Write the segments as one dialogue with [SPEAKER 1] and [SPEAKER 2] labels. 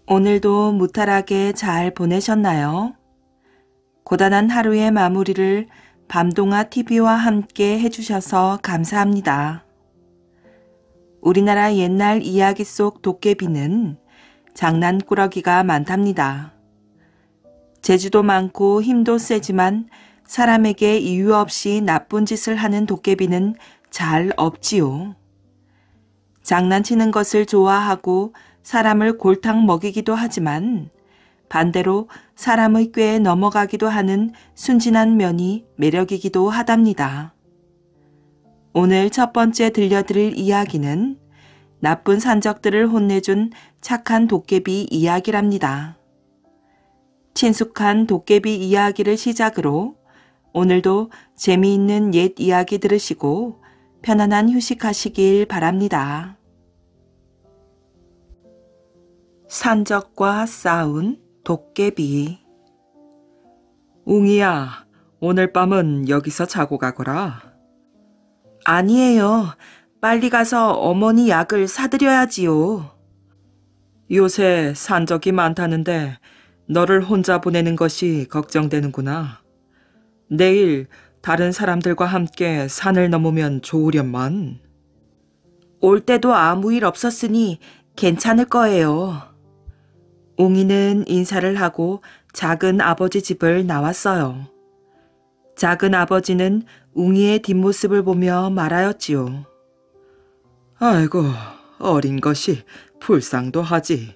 [SPEAKER 1] 오늘도 무탈하게 잘 보내셨나요? 고단한 하루의 마무리를 밤동아 TV와 함께 해주셔서 감사합니다. 우리나라 옛날 이야기 속 도깨비는 장난꾸러기가 많답니다. 재주도 많고 힘도 세지만 사람에게 이유 없이 나쁜 짓을 하는 도깨비는 잘 없지요. 장난치는 것을 좋아하고 사람을 골탕 먹이기도 하지만 반대로 사람의 꾀에 넘어가기도 하는 순진한 면이 매력이기도 하답니다. 오늘 첫 번째 들려드릴 이야기는 나쁜 산적들을 혼내준 착한 도깨비 이야기랍니다. 친숙한 도깨비 이야기를 시작으로 오늘도 재미있는 옛 이야기 들으시고 편안한 휴식하시길 바랍니다. 산적과 싸운 도깨비. 웅이야, 오늘 밤은 여기서 자고 가거라. 아니에요. 빨리 가서 어머니 약을 사드려야지요. 요새 산적이 많다는데 너를 혼자 보내는 것이 걱정되는구나. 내일 다른 사람들과 함께 산을 넘으면 좋으련만. 올 때도 아무 일 없었으니 괜찮을 거예요. 웅이는 인사를 하고 작은 아버지 집을 나왔어요. 작은 아버지는 웅이의 뒷모습을 보며 말하였지요. 아이고, 어린 것이 불쌍도 하지.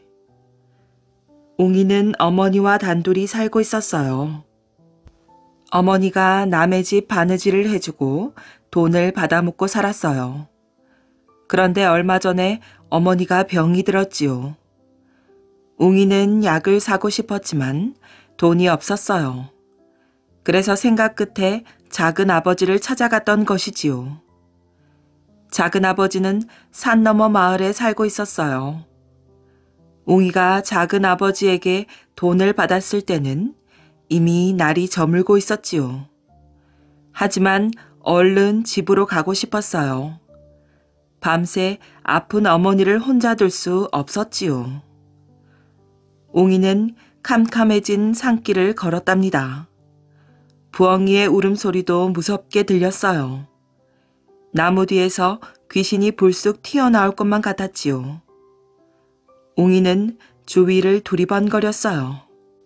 [SPEAKER 1] 웅이는 어머니와 단둘이 살고 있었어요. 어머니가 남의 집 바느질을 해주고 돈을 받아먹고 살았어요. 그런데 얼마 전에 어머니가 병이 들었지요. 웅이는 약을 사고 싶었지만 돈이 없었어요. 그래서 생각 끝에 작은 아버지를 찾아갔던 것이지요. 작은 아버지는 산 너머 마을에 살고 있었어요. 웅이가 작은 아버지에게 돈을 받았을 때는 이미 날이 저물고 있었지요. 하지만 얼른 집으로 가고 싶었어요. 밤새 아픈 어머니를 혼자 둘 수 없었지요. 웅이는 캄캄해진 산길을 걸었답니다. 부엉이의 울음소리도 무섭게 들렸어요. 나무 뒤에서 귀신이 불쑥 튀어나올 것만 같았지요. 웅이는 주위를 두리번거렸어요.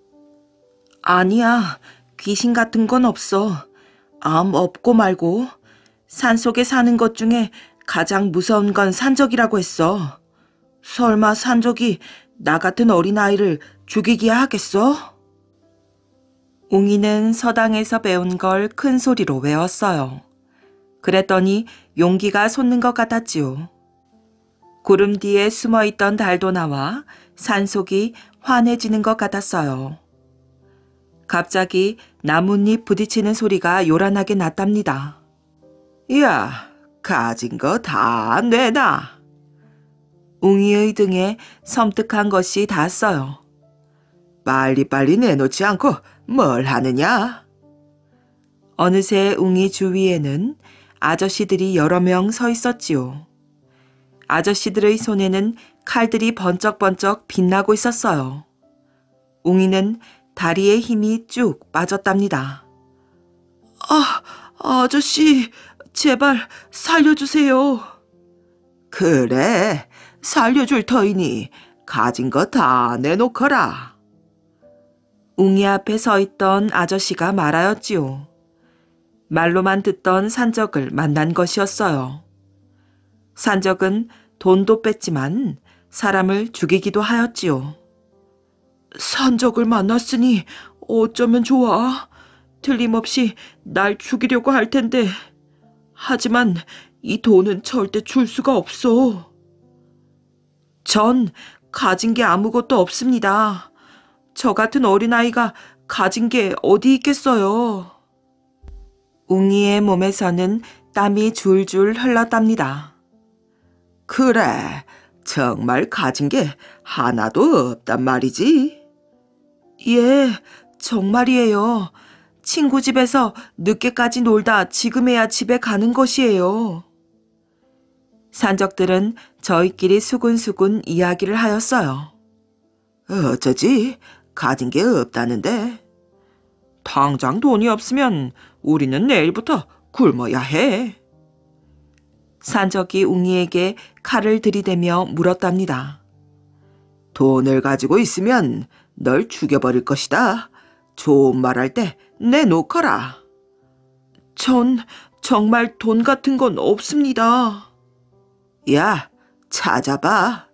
[SPEAKER 1] 아니야, 귀신 같은 건 없어. 암 없고 말고. 산속에 사는 것 중에 가장 무서운 건 산적이라고 했어. 설마 산적이 나 같은 어린아이를 죽이기야 하겠어? 웅이는 서당에서 배운 걸 큰 소리로 외웠어요. 그랬더니 용기가 솟는 것 같았지요. 구름 뒤에 숨어있던 달도 나와 산속이 환해지는 것 같았어요. 갑자기 나뭇잎 부딪히는 소리가 요란하게 났답니다. 야, 가진 거 다 내놔. 웅이의 등에 섬뜩한 것이 닿았어요. 빨리빨리 내놓지 않고 뭘 하느냐? 어느새 웅이 주위에는 아저씨들이 여러 명 서 있었지요. 아저씨들의 손에는 칼들이 번쩍번쩍 빛나고 있었어요. 웅이는 다리에 힘이 쭉 빠졌답니다. 아저씨, 제발 살려주세요. 그래, 살려줄 터이니 가진 거 다 내놓거라. 웅이 앞에 서 있던 아저씨가 말하였지요. 말로만 듣던 산적을 만난 것이었어요. 산적은 돈도 뺐지만 사람을 죽이기도 하였지요. 산적을 만났으니 어쩌면 좋아. 틀림없이 날 죽이려고 할 텐데. 하지만 이 돈은 절대 줄 수가 없어. 전 가진 게 아무것도 없습니다. 저 같은 어린아이가 가진 게 어디 있겠어요. 웅이의 몸에서는 땀이 줄줄 흘렀답니다. 그래, 정말 가진 게 하나도 없단 말이지? 예, 정말이에요. 친구 집에서 늦게까지 놀다 지금에야 집에 가는 것이에요. 산적들은 저희끼리 수군수군 이야기를 하였어요. 어쩌지? 가진 게 없다는데. 당장 돈이 없으면 우리는 내일부터 굶어야 해. 산적이 웅이에게 칼을 들이대며 물었답니다. 돈을 가지고 있으면 널 죽여버릴 것이다. 좋은 말할 때 내놓거라. 전 정말 돈 같은 건 없습니다. 야, 찾아봐.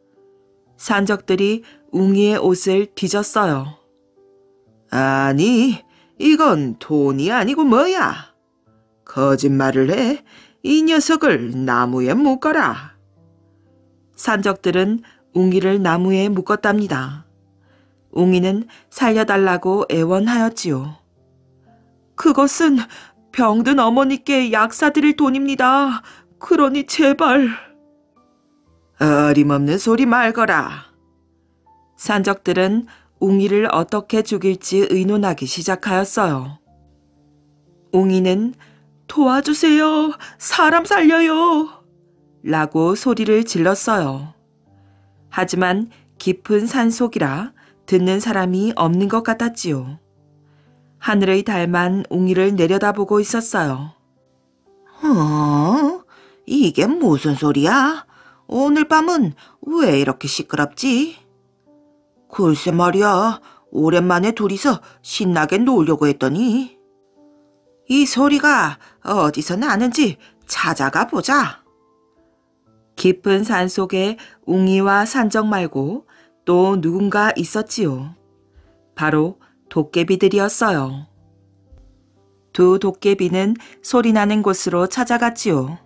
[SPEAKER 1] 산적들이 웅이의 옷을 뒤졌어요. 아니, 이건 돈이 아니고 뭐야. 거짓말을 해. 이 녀석을 나무에 묶어라. 산적들은 웅이를 나무에 묶었답니다. 웅이는 살려달라고 애원하였지요. 그것은 병든 어머니께 약 사드릴 돈입니다. 그러니 제발. 어림없는 소리 말거라. 산적들은 웅이를 어떻게 죽일지 의논하기 시작하였어요. 웅이는 도와주세요. 사람 살려요. 라고 소리를 질렀어요. 하지만 깊은 산속이라 듣는 사람이 없는 것 같았지요. 하늘의 달만 웅이를 내려다보고 있었어요. 이게 무슨 소리야? 오늘 밤은 왜 이렇게 시끄럽지? 글쎄 말이야, 오랜만에 둘이서 신나게 놀려고 했더니 이 소리가 어디서 나는지 찾아가 보자. 깊은 산속에 웅이와 산적 말고 또 누군가 있었지요. 바로 도깨비들이었어요. 두 도깨비는 소리나는 곳으로 찾아갔지요.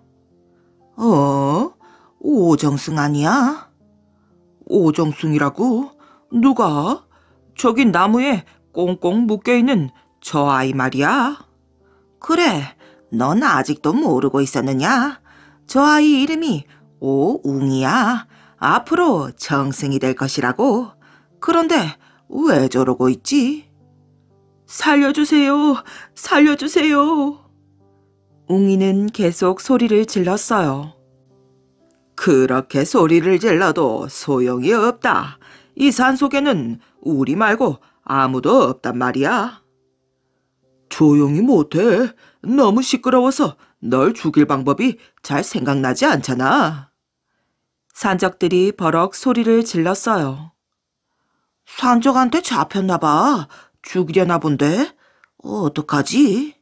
[SPEAKER 1] 오정승 아니야? 오정승이라고? 누가? 저기 나무에 꽁꽁 묶여있는 저 아이 말이야? 그래, 넌 아직도 모르고 있었느냐? 저 아이 이름이 오웅이야. 앞으로 정승이 될 것이라고. 그런데 왜 저러고 있지? 살려주세요. 살려주세요. 웅이는 계속 소리를 질렀어요. 그렇게 소리를 질러도 소용이 없다. 이 산속에는 우리 말고 아무도 없단 말이야. 조용히 못해. 너무 시끄러워서 널 죽일 방법이 잘 생각나지 않잖아. 산적들이 버럭 소리를 질렀어요. 산적한테 잡혔나 봐. 죽이려나 본데. 어떡하지?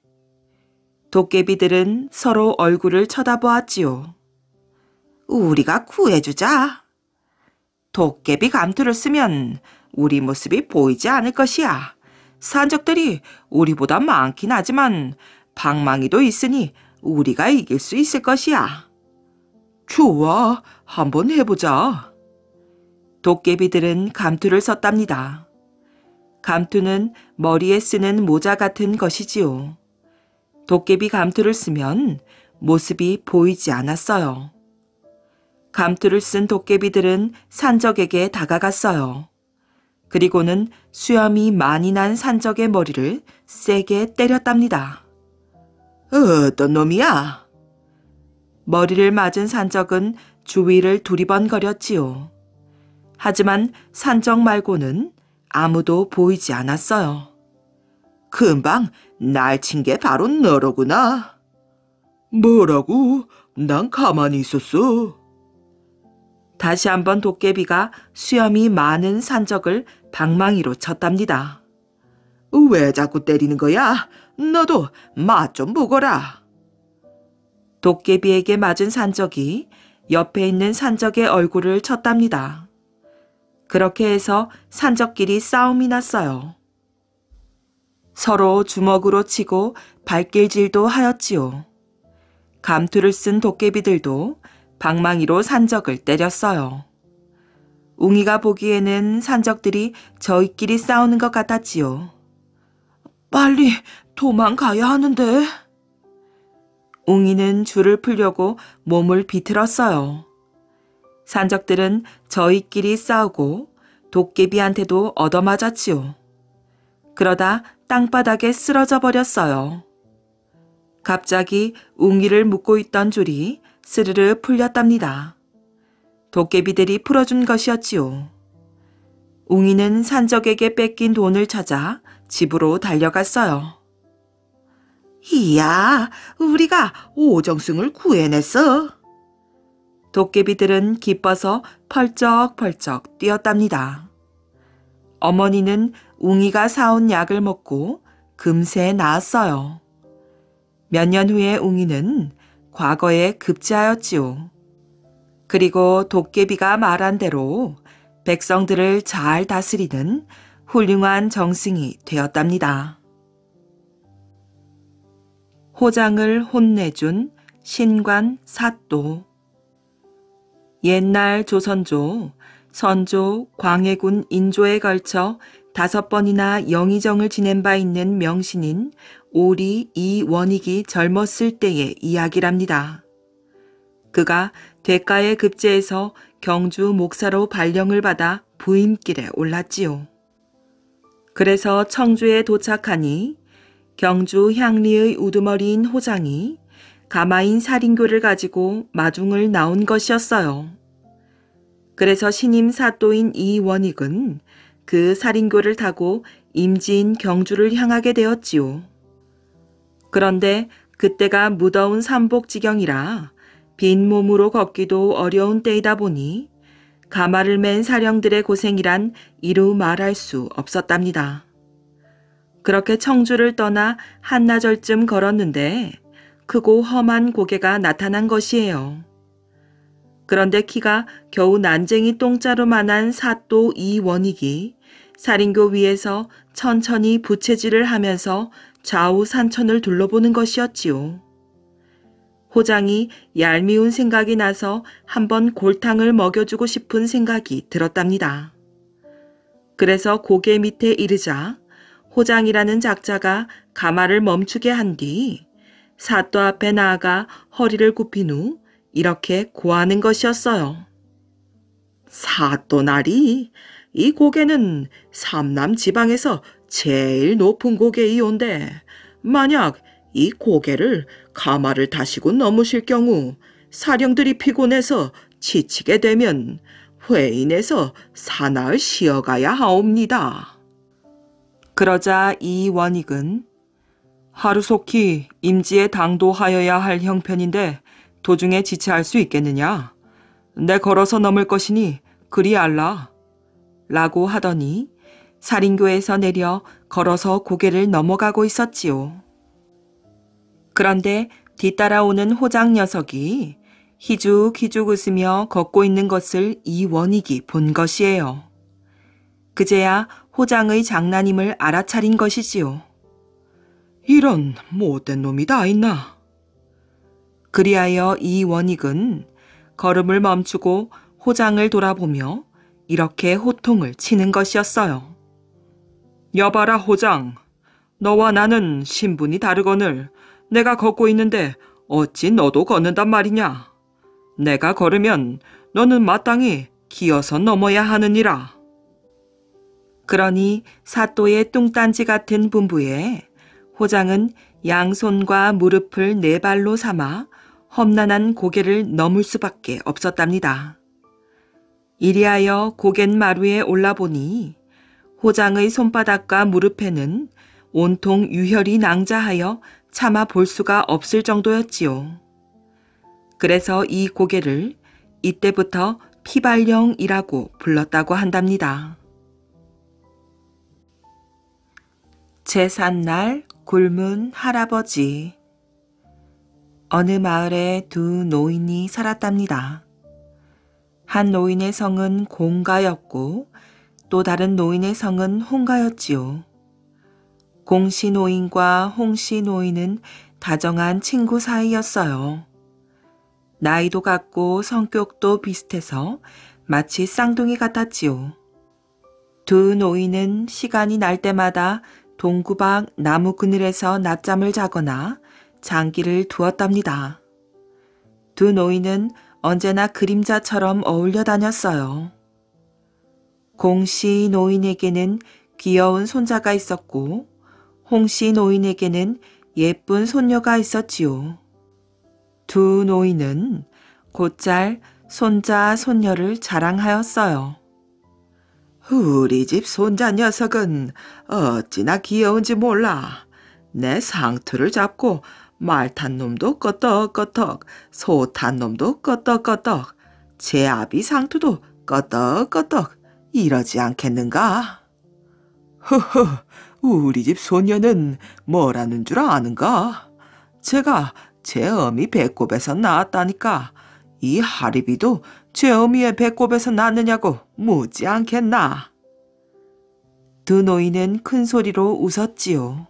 [SPEAKER 1] 도깨비들은 서로 얼굴을 쳐다보았지요. 우리가 구해주자. 도깨비 감투를 쓰면 우리 모습이 보이지 않을 것이야. 산적들이 우리보다 많긴 하지만 방망이도 있으니 우리가 이길 수 있을 것이야. 좋아, 한번 해보자. 도깨비들은 감투를 썼답니다. 감투는 머리에 쓰는 모자 같은 것이지요. 도깨비 감투를 쓰면 모습이 보이지 않았어요. 감투를 쓴 도깨비들은 산적에게 다가갔어요. 그리고는 수염이 많이 난 산적의 머리를 세게 때렸답니다. 어떤 놈이야? 머리를 맞은 산적은 주위를 두리번거렸지요. 하지만 산적 말고는 아무도 보이지 않았어요. 금방 날 친 게 바로 너로구나. 뭐라고? 난 가만히 있었어. 다시 한번 도깨비가 수염이 많은 산적을 방망이로 쳤답니다. 왜 자꾸 때리는 거야? 너도 맛 좀 보거라. 도깨비에게 맞은 산적이 옆에 있는 산적의 얼굴을 쳤답니다. 그렇게 해서 산적끼리 싸움이 났어요. 서로 주먹으로 치고 발길질도 하였지요. 감투를 쓴 도깨비들도 방망이로 산적을 때렸어요. 웅이가 보기에는 산적들이 저희끼리 싸우는 것 같았지요. 빨리 도망가야 하는데. 웅이는 줄을 풀려고 몸을 비틀었어요. 산적들은 저희끼리 싸우고 도깨비한테도 얻어맞았지요. 그러다 땅바닥에 쓰러져 버렸어요. 갑자기 웅이를 묶고 있던 줄이 스르르 풀렸답니다. 도깨비들이 풀어준 것이었지요. 웅이는 산적에게 뺏긴 돈을 찾아 집으로 달려갔어요. 이야, 우리가 오정승을 구해냈어. 도깨비들은 기뻐서 펄쩍펄쩍 뛰었답니다. 어머니는 웅이가 사온 약을 먹고 금세 나았어요. 몇 년 후에 웅이는 과거에 급제하였지요. 그리고 도깨비가 말한 대로 백성들을 잘 다스리는 훌륭한 정승이 되었답니다. 호장을 혼내준 신관 사또. 옛날 조선조, 선조, 광해군 인조에 걸쳐 5번이나 영의정을 지낸 바 있는 명신인 오리 이원익이 젊었을 때의 이야기랍니다. 그가 대가에 급제해서 경주 목사로 발령을 받아 부임길에 올랐지요. 그래서 청주에 도착하니 경주 향리의 우두머리인 호장이 가마인 살인교를 가지고 마중을 나온 것이었어요. 그래서 신임 사또인 이원익은 그 살인교를 타고 임지인 경주를 향하게 되었지요. 그런데 그때가 무더운 삼복지경이라 빈 몸으로 걷기도 어려운 때이다 보니 가마를 맨 사령들의 고생이란 이루 말할 수 없었답니다. 그렇게 청주를 떠나 한나절쯤 걸었는데 크고 험한 고개가 나타난 것이에요. 그런데 키가 겨우 난쟁이 똥자루만한 사또 이원익이 살인교 위에서 천천히 부채질을 하면서 좌우 산천을 둘러보는 것이었지요. 호장이 얄미운 생각이 나서 한번 골탕을 먹여주고 싶은 생각이 들었답니다. 그래서 고개 밑에 이르자 호장이라는 작자가 가마를 멈추게 한 뒤 사또 앞에 나아가 허리를 굽힌 후 이렇게 고하는 것이었어요. 사또나리, 이 고개는 삼남 지방에서 제일 높은 고개이온데 만약 이 고개를 가마를 타시고 넘으실 경우 사령들이 피곤해서 지치게 되면 회인에서 사나을 쉬어가야 하옵니다. 그러자 이원익은 하루속히 임지에 당도하여야 할 형편인데 도중에 지체할 수 있겠느냐? 내 걸어서 넘을 것이니 그리 알라. 라고 하더니 살인교에서 내려 걸어서 고개를 넘어가고 있었지요. 그런데 뒤따라오는 호장 녀석이 희죽희죽 웃으며 걷고 있는 것을 이원익이 본 것이에요. 그제야 호장의 장난임을 알아차린 것이지요. 이런 못된 놈이 다 있나? 그리하여 이원익은 걸음을 멈추고 호장을 돌아보며 이렇게 호통을 치는 것이었어요. 여봐라 호장, 너와 나는 신분이 다르거늘 내가 걷고 있는데 어찌 너도 걷는단 말이냐? 내가 걸으면 너는 마땅히 기어서 넘어야 하느니라. 그러니 사또의 뚱딴지 같은 분부에 호장은 양손과 무릎을 네 발로 삼아 험난한 고개를 넘을 수밖에 없었답니다. 이리하여 고갯마루에 올라보니 호장의 손바닥과 무릎에는 온통 유혈이 낭자하여 차마 볼 수가 없을 정도였지요. 그래서 이 고개를 이때부터 피발령이라고 불렀다고 한답니다. 제삿날 굶은 할아버지. 어느 마을에 두 노인이 살았답니다. 한 노인의 성은 공가였고 또 다른 노인의 성은 홍가였지요. 공씨 노인과 홍씨 노인은 다정한 친구 사이였어요. 나이도 같고 성격도 비슷해서 마치 쌍둥이 같았지요. 두 노인은 시간이 날 때마다 동구박 나무 그늘에서 낮잠을 자거나 장기를 두었답니다. 두 노인은 언제나 그림자처럼 어울려 다녔어요. 공씨 노인에게는 귀여운 손자가 있었고 홍씨 노인에게는 예쁜 손녀가 있었지요. 두 노인은 곧잘 손자, 손녀를 자랑하였어요. 우리 집 손자 녀석은 어찌나 귀여운지 몰라. 내 상투를 잡고 말 탄 놈도 끄떡끄떡, 소 탄 놈도 끄떡끄떡, 제 아비 상투도 끄떡끄떡 이러지 않겠는가? 허허, 우리 집 소녀는 뭐라는 줄 아는가? 제가 제 어미 배꼽에서 낳았다니까 이 하리비도 제 어미의 배꼽에서 낳느냐고 묻지 않겠나? 두 노인은 큰 소리로 웃었지요.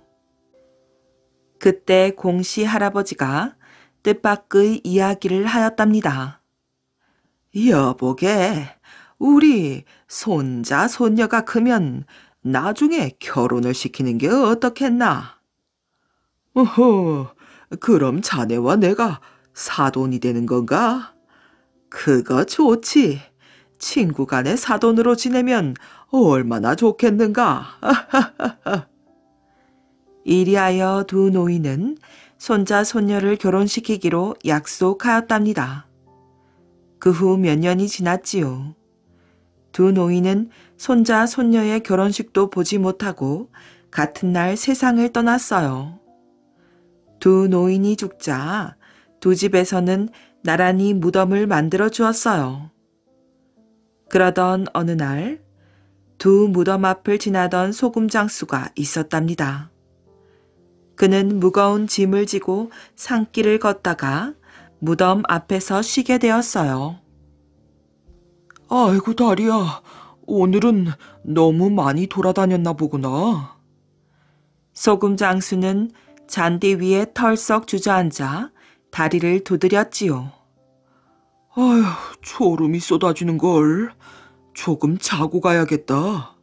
[SPEAKER 1] 그때 공씨 할아버지가 뜻밖의 이야기를 하였답니다. 여보게, 우리 손자 손녀가 크면 나중에 결혼을 시키는 게 어떻겠나? 어허, 그럼 자네와 내가 사돈이 되는 건가? 그거 좋지. 친구 간에 사돈으로 지내면 얼마나 좋겠는가? 이리하여 두 노인은 손자 손녀를 결혼시키기로 약속하였답니다. 그 후 몇 년이 지났지요. 두 노인은 손자 손녀의 결혼식도 보지 못하고 같은 날 세상을 떠났어요. 두 노인이 죽자 두 집에서는 나란히 무덤을 만들어 주었어요. 그러던 어느 날 두 무덤 앞을 지나던 소금장수가 있었답니다. 그는 무거운 짐을 지고 산길을 걷다가 무덤 앞에서 쉬게 되었어요. 아이고 다리야, 오늘은 너무 많이 돌아다녔나 보구나. 소금장수는 잔디 위에 털썩 주저앉아 다리를 두드렸지요. 아휴, 졸음이 쏟아지는걸. 조금 자고 가야겠다.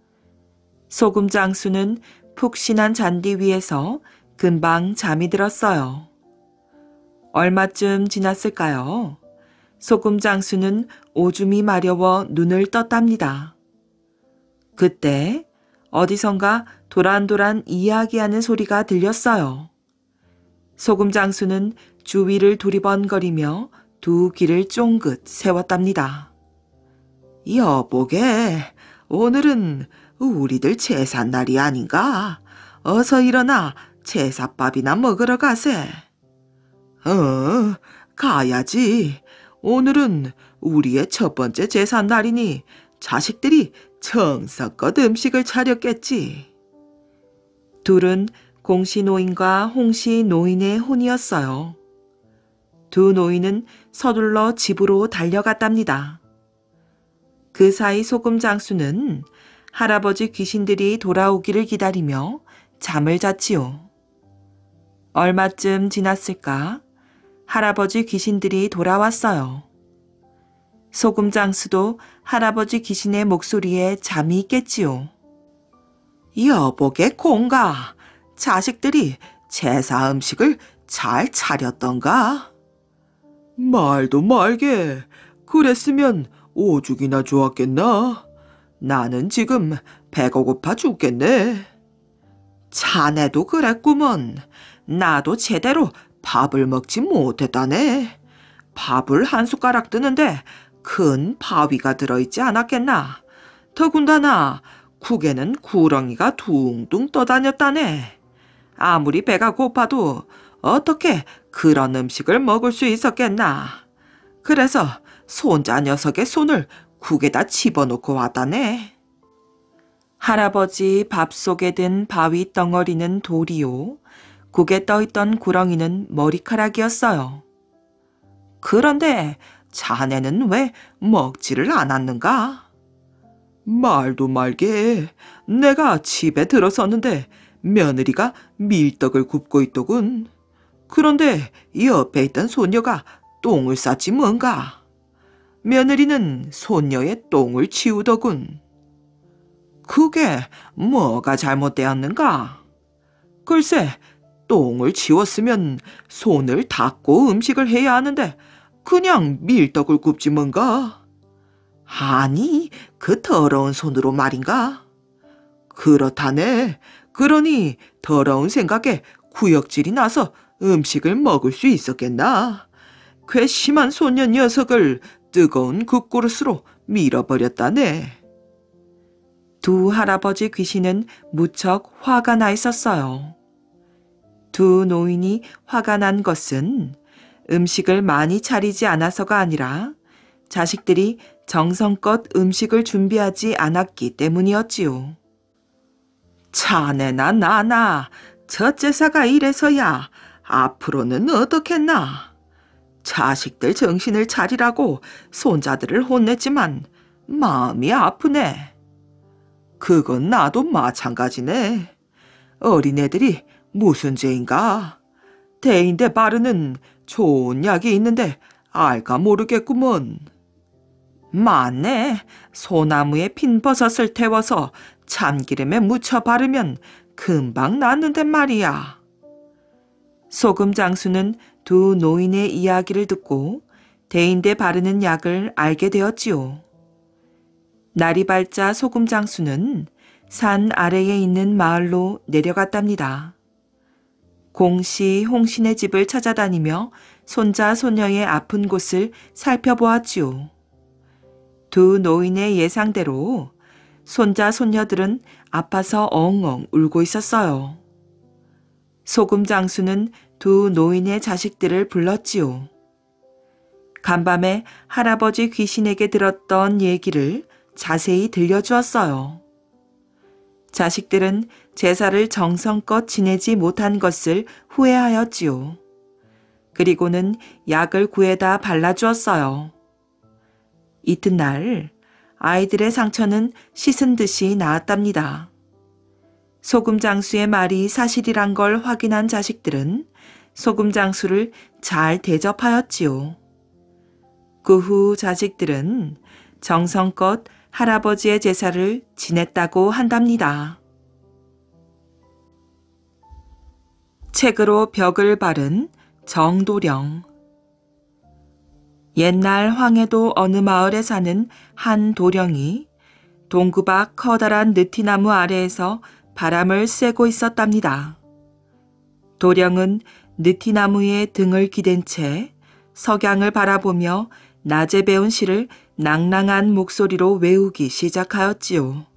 [SPEAKER 1] 소금장수는 푹신한 잔디 위에서 금방 잠이 들었어요. 얼마쯤 지났을까요? 소금장수는 오줌이 마려워 눈을 떴답니다. 그때 어디선가 도란도란 이야기하는 소리가 들렸어요. 소금장수는 주위를 두리번거리며 두 귀를 쫑긋 세웠답니다. 여보게, 오늘은 우리들 제삿날이 아닌가? 어서 일어나 제삿밥이나 먹으러 가세. 가야지. 오늘은 우리의 첫 번째 제삿날이니 자식들이 정성껏 음식을 차렸겠지. 둘은 공씨 노인과 홍씨 노인의 혼이었어요. 두 노인은 서둘러 집으로 달려갔답니다. 그 사이 소금장수는 할아버지 귀신들이 돌아오기를 기다리며 잠을 잤지요. 얼마쯤 지났을까? 할아버지 귀신들이 돌아왔어요. 소금장수도 할아버지 귀신의 목소리에 잠이 깼지요. 여보게 공가, 자식들이 제사 음식을 잘 차렸던가? 말도 말게. 그랬으면 오죽이나 좋았겠나? 나는 지금 배가 고파 죽겠네. 자네도 그랬구먼. 나도 제대로 밥을 먹지 못했다네. 밥을 한 숟가락 뜨는데 큰 바위가 들어있지 않았겠나? 더군다나 국에는 구렁이가 둥둥 떠다녔다네. 아무리 배가 고파도 어떻게 그런 음식을 먹을 수 있었겠나? 그래서 손자 녀석의 손을 국에다 집어넣고 왔다네. 할아버지 밥 속에 든 바위 덩어리는 돌이요. 국에 떠있던 구렁이는 머리카락이었어요. 그런데 자네는 왜 먹지를 않았는가? 말도 말게. 내가 집에 들어섰는데 며느리가 밀떡을 굽고 있더군. 그런데 옆에 있던 소녀가 똥을 쌌지 뭔가. 며느리는 손녀의 똥을 치우더군. 그게 뭐가 잘못되었는가? 글쎄, 똥을 치웠으면 손을 닦고 음식을 해야 하는데 그냥 밀떡을 굽지 뭔가. 아니, 그 더러운 손으로 말인가? 그렇다네. 그러니 더러운 생각에 구역질이 나서 음식을 먹을 수 있었겠나? 괘씸한 소년 녀석을 뜨거운 국그릇으로 밀어버렸다네. 두 할아버지 귀신은 무척 화가 나 있었어요. 두 노인이 화가 난 것은 음식을 많이 차리지 않아서가 아니라 자식들이 정성껏 음식을 준비하지 않았기 때문이었지요. 자네나 나나 첫째사가 이래서야 앞으로는 어떻겠나. 자식들 정신을 차리라고 손자들을 혼냈지만 마음이 아프네. 그건 나도 마찬가지네. 어린애들이 무슨 죄인가. 대인대 바르는 좋은 약이 있는데 알까 모르겠구먼. 맞네. 소나무에 핀 버섯을 태워서 참기름에 묻혀 바르면 금방 낫는데 말이야. 소금 장수는 두 노인의 이야기를 듣고 대인대 바르는 약을 알게 되었지요. 날이 밝자 소금 장수는 산 아래에 있는 마을로 내려갔답니다. 공시 홍신의 집을 찾아다니며 손자 소녀의 아픈 곳을 살펴보았지요. 두 노인의 예상대로 손자 손녀들은 아파서 엉엉 울고 있었어요. 소금 장수는 두 노인의 자식들을 불렀지요. 간밤에 할아버지 귀신에게 들었던 얘기를 자세히 들려주었어요. 자식들은 제사를 정성껏 지내지 못한 것을 후회하였지요. 그리고는 약을 구해다 발라주었어요. 이튿날 아이들의 상처는 씻은 듯이 나았답니다. 소금 장수의 말이 사실이란 걸 확인한 자식들은 소금 장수를 잘 대접하였지요. 그 후 자식들은 정성껏 할아버지의 제사를 지냈다고 한답니다. 책으로 벽을 바른 정도령. 옛날 황해도 어느 마을에 사는 한 도령이 동구 밖 커다란 느티나무 아래에서 바람을 쐬고 있었답니다. 도령은 느티나무에 등을 기댄 채 석양을 바라보며 낮에 배운 시를 낭랑한 목소리로 외우기 시작하였지요.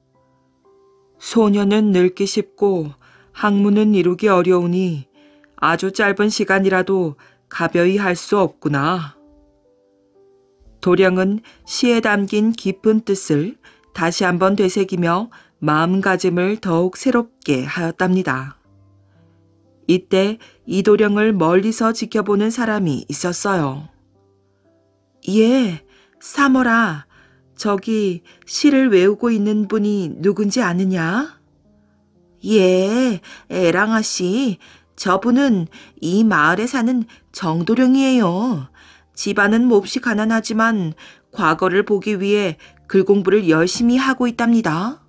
[SPEAKER 1] 소녀는 늙기 쉽고 학문은 이루기 어려우니 아주 짧은 시간이라도 가벼이 할 수 없구나. 도령은 시에 담긴 깊은 뜻을 다시 한번 되새기며 마음가짐을 더욱 새롭게 하였답니다. 이때 이도령을 멀리서 지켜보는 사람이 있었어요. 예, 사모라. 저기 시를 외우고 있는 분이 누군지 아느냐? 예, 애랑아 씨. 저분은 이 마을에 사는 정도령이에요. 집안은 몹시 가난하지만 과거를 보기 위해 글 공부를 열심히 하고 있답니다.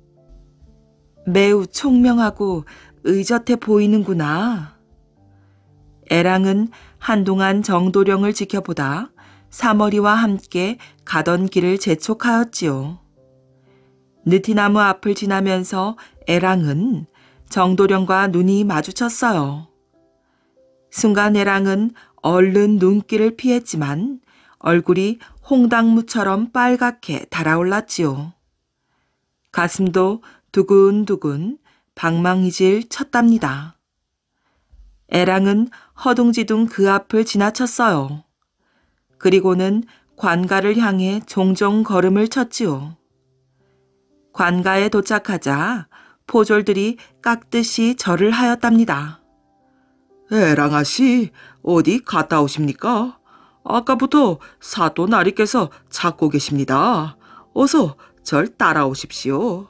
[SPEAKER 1] 매우 총명하고 의젓해 보이는구나. 애랑은 한동안 정도령을 지켜보다 사머리와 함께 가던 길을 재촉하였지요. 느티나무 앞을 지나면서 애랑은 정도령과 눈이 마주쳤어요. 순간 애랑은 얼른 눈길을 피했지만 얼굴이 홍당무처럼 빨갛게 달아올랐지요. 가슴도 두근두근 방망이질 쳤답니다. 애랑은 허둥지둥 그 앞을 지나쳤어요. 그리고는 관가를 향해 종종 걸음을 쳤지요. 관가에 도착하자 포졸들이 깍듯이 절을 하였답니다. 애랑아 씨, 어디 갔다 오십니까? 아까부터 사또 나리께서 찾고 계십니다. 어서 절 따라오십시오.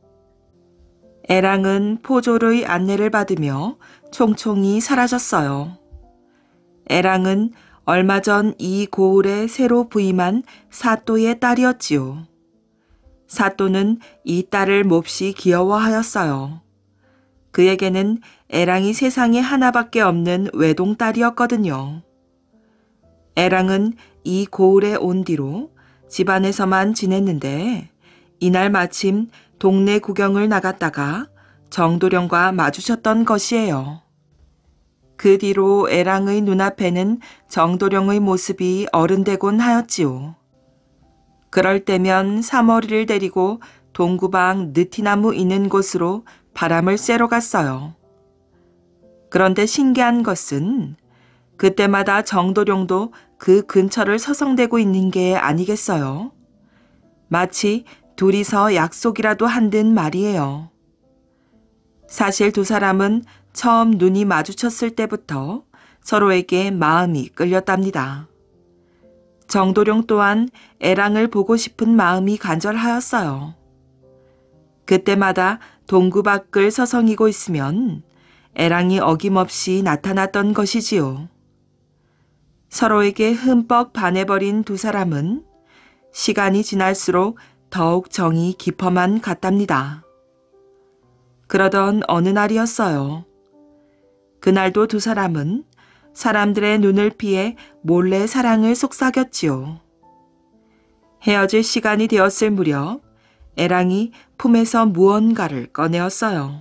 [SPEAKER 1] 애랑은 포졸의 안내를 받으며 총총히 사라졌어요. 애랑은 얼마 전 이 고을에 새로 부임한 사또의 딸이었지요. 사또는 이 딸을 몹시 귀여워하였어요. 그에게는 애랑이 세상에 하나밖에 없는 외동딸이었거든요. 애랑은 이 고을에 온 뒤로 집안에서만 지냈는데 이날 마침 동네 구경을 나갔다가 정도령과 마주쳤던 것이에요. 그 뒤로 애랑의 눈앞에는 정도령의 모습이 어른되곤 하였지요. 그럴 때면 사머리를 데리고 동구방 느티나무 있는 곳으로 바람을 쐬러 갔어요. 그런데 신기한 것은 그때마다 정도령도 그 근처를 서성대고 있는 게 아니겠어요. 마치 둘이서 약속이라도 한 듯 말이에요. 사실 두 사람은 처음 눈이 마주쳤을 때부터 서로에게 마음이 끌렸답니다. 정도령 또한 애랑을 보고 싶은 마음이 간절하였어요. 그때마다 동구 밖을 서성이고 있으면 애랑이 어김없이 나타났던 것이지요. 서로에게 흠뻑 반해버린 두 사람은 시간이 지날수록 더욱 정이 깊어만 갔답니다. 그러던 어느 날이었어요. 그날도 두 사람은 사람들의 눈을 피해 몰래 사랑을 속삭였지요. 헤어질 시간이 되었을 무렵 애랑이 품에서 무언가를 꺼내었어요.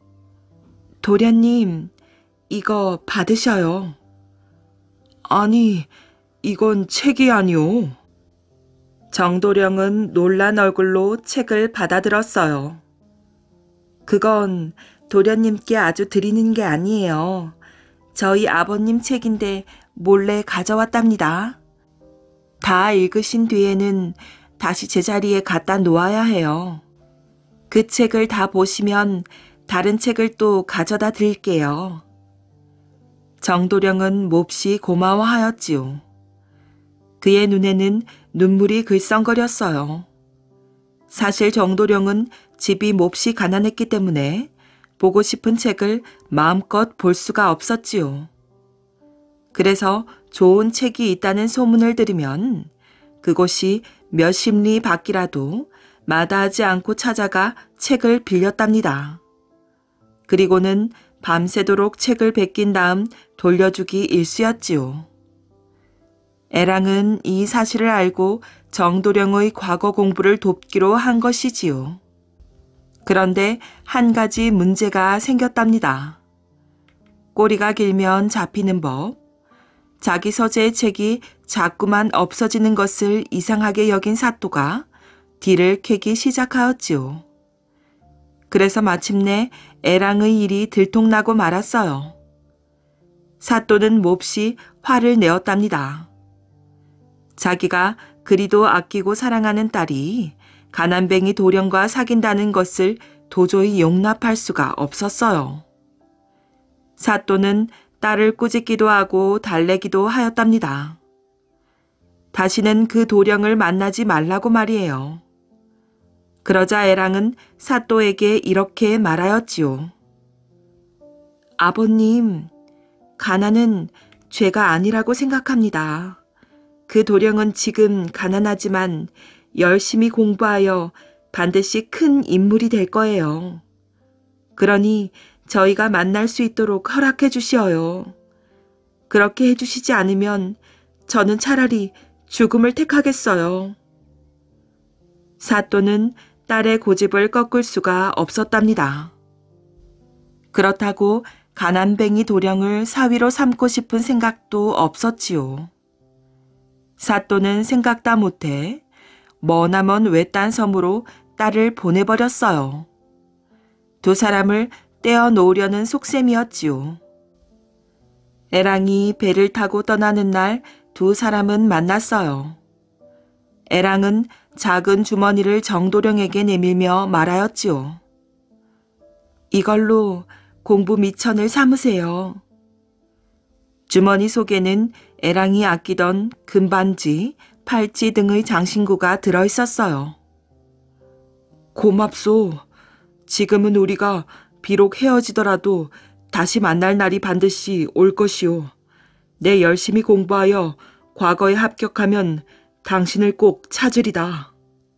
[SPEAKER 1] 도련님, 이거 받으셔요. 아니, 이건 책이 아니오. 정도령은 놀란 얼굴로 책을 받아들었어요. 그건 도련님께 아주 드리는 게 아니에요. 저희 아버님 책인데 몰래 가져왔답니다. 다 읽으신 뒤에는 다시 제자리에 갖다 놓아야 해요. 그 책을 다 보시면 다른 책을 또 가져다 드릴게요. 정도령은 몹시 고마워하였지요. 그의 눈에는 눈물이 글썽거렸어요. 사실 정도령은 집이 몹시 가난했기 때문에 보고 싶은 책을 마음껏 볼 수가 없었지요. 그래서 좋은 책이 있다는 소문을 들으면 그곳이 몇십 리 밖이라도 마다하지 않고 찾아가 책을 빌렸답니다. 그리고는 밤새도록 책을 베낀 다음 돌려주기 일쑤였지요. 애랑은 이 사실을 알고 정도령의 과거 공부를 돕기로 한 것이지요. 그런데 한 가지 문제가 생겼답니다. 꼬리가 길면 잡히는 법. 자기 서재의 책이 자꾸만 없어지는 것을 이상하게 여긴 사또가 뒤를 캐기 시작하였지요. 그래서 마침내 애랑의 일이 들통나고 말았어요. 사또는 몹시 화를 내었답니다. 자기가 그리도 아끼고 사랑하는 딸이 가난뱅이 도령과 사귄다는 것을 도저히 용납할 수가 없었어요. 사또는 딸을 꾸짖기도 하고 달래기도 하였답니다. 다시는 그 도령을 만나지 말라고 말이에요. 그러자 애랑은 사또에게 이렇게 말하였지요. 아버님, 가난은 죄가 아니라고 생각합니다. 그 도령은 지금 가난하지만 열심히 공부하여 반드시 큰 인물이 될 거예요. 그러니 저희가 만날 수 있도록 허락해 주시어요. 그렇게 해주시지 않으면 저는 차라리 죽음을 택하겠어요. 사또는 딸의 고집을 꺾을 수가 없었답니다. 그렇다고 가난뱅이 도령을 사위로 삼고 싶은 생각도 없었지요. 사또는 생각다 못해 머나먼 외딴 섬으로 딸을 보내버렸어요. 두 사람을 떼어 놓으려는 속셈이었지요. 애랑이 배를 타고 떠나는 날 두 사람은 만났어요. 애랑은 작은 주머니를 정도령에게 내밀며 말하였지요. 이걸로 공부 미천을 삼으세요. 주머니 속에는 애랑이 아끼던 금반지, 팔찌 등의 장신구가 들어있었어요. 고맙소. 지금은 우리가 비록 헤어지더라도 다시 만날 날이 반드시 올 것이오. 내 열심히 공부하여 과거에 합격하면 당신을 꼭 찾으리다.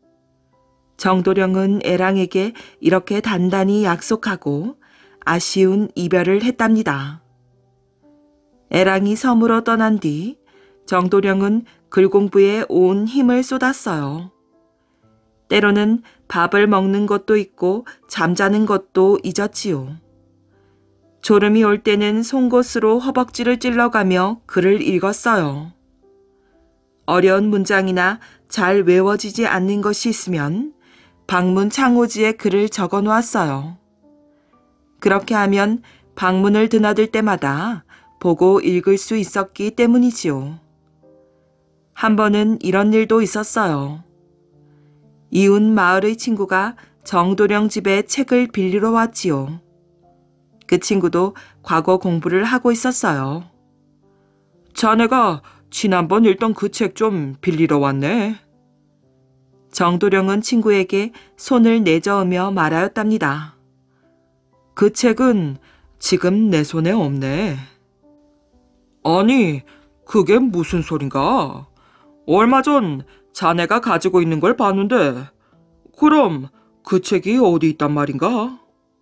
[SPEAKER 1] 정도령은 애랑에게 이렇게 단단히 약속하고 아쉬운 이별을 했답니다. 애랑이 섬으로 떠난 뒤 정도령은 글 공부에 온 힘을 쏟았어요. 때로는 밥을 먹는 것도 잊고 잠자는 것도 잊었지요. 졸음이 올 때는 송곳으로 허벅지를 찔러가며 글을 읽었어요. 어려운 문장이나 잘 외워지지 않는 것이 있으면 방문 창호지에 글을 적어 놓았어요. 그렇게 하면 방문을 드나들 때마다 보고 읽을 수 있었기 때문이지요. 한 번은 이런 일도 있었어요. 이웃 마을의 친구가 정도령 집에 책을 빌리러 왔지요. 그 친구도 과거 공부를 하고 있었어요. 자네가 지난번 읽던 그 책 좀 빌리러 왔네. 정도령은 친구에게 손을 내저으며 말하였답니다. 그 책은 지금 내 손에 없네. 아니, 그게 무슨 소린가? 얼마 전 자네가 가지고 있는 걸 봤는데 그럼 그 책이 어디 있단 말인가?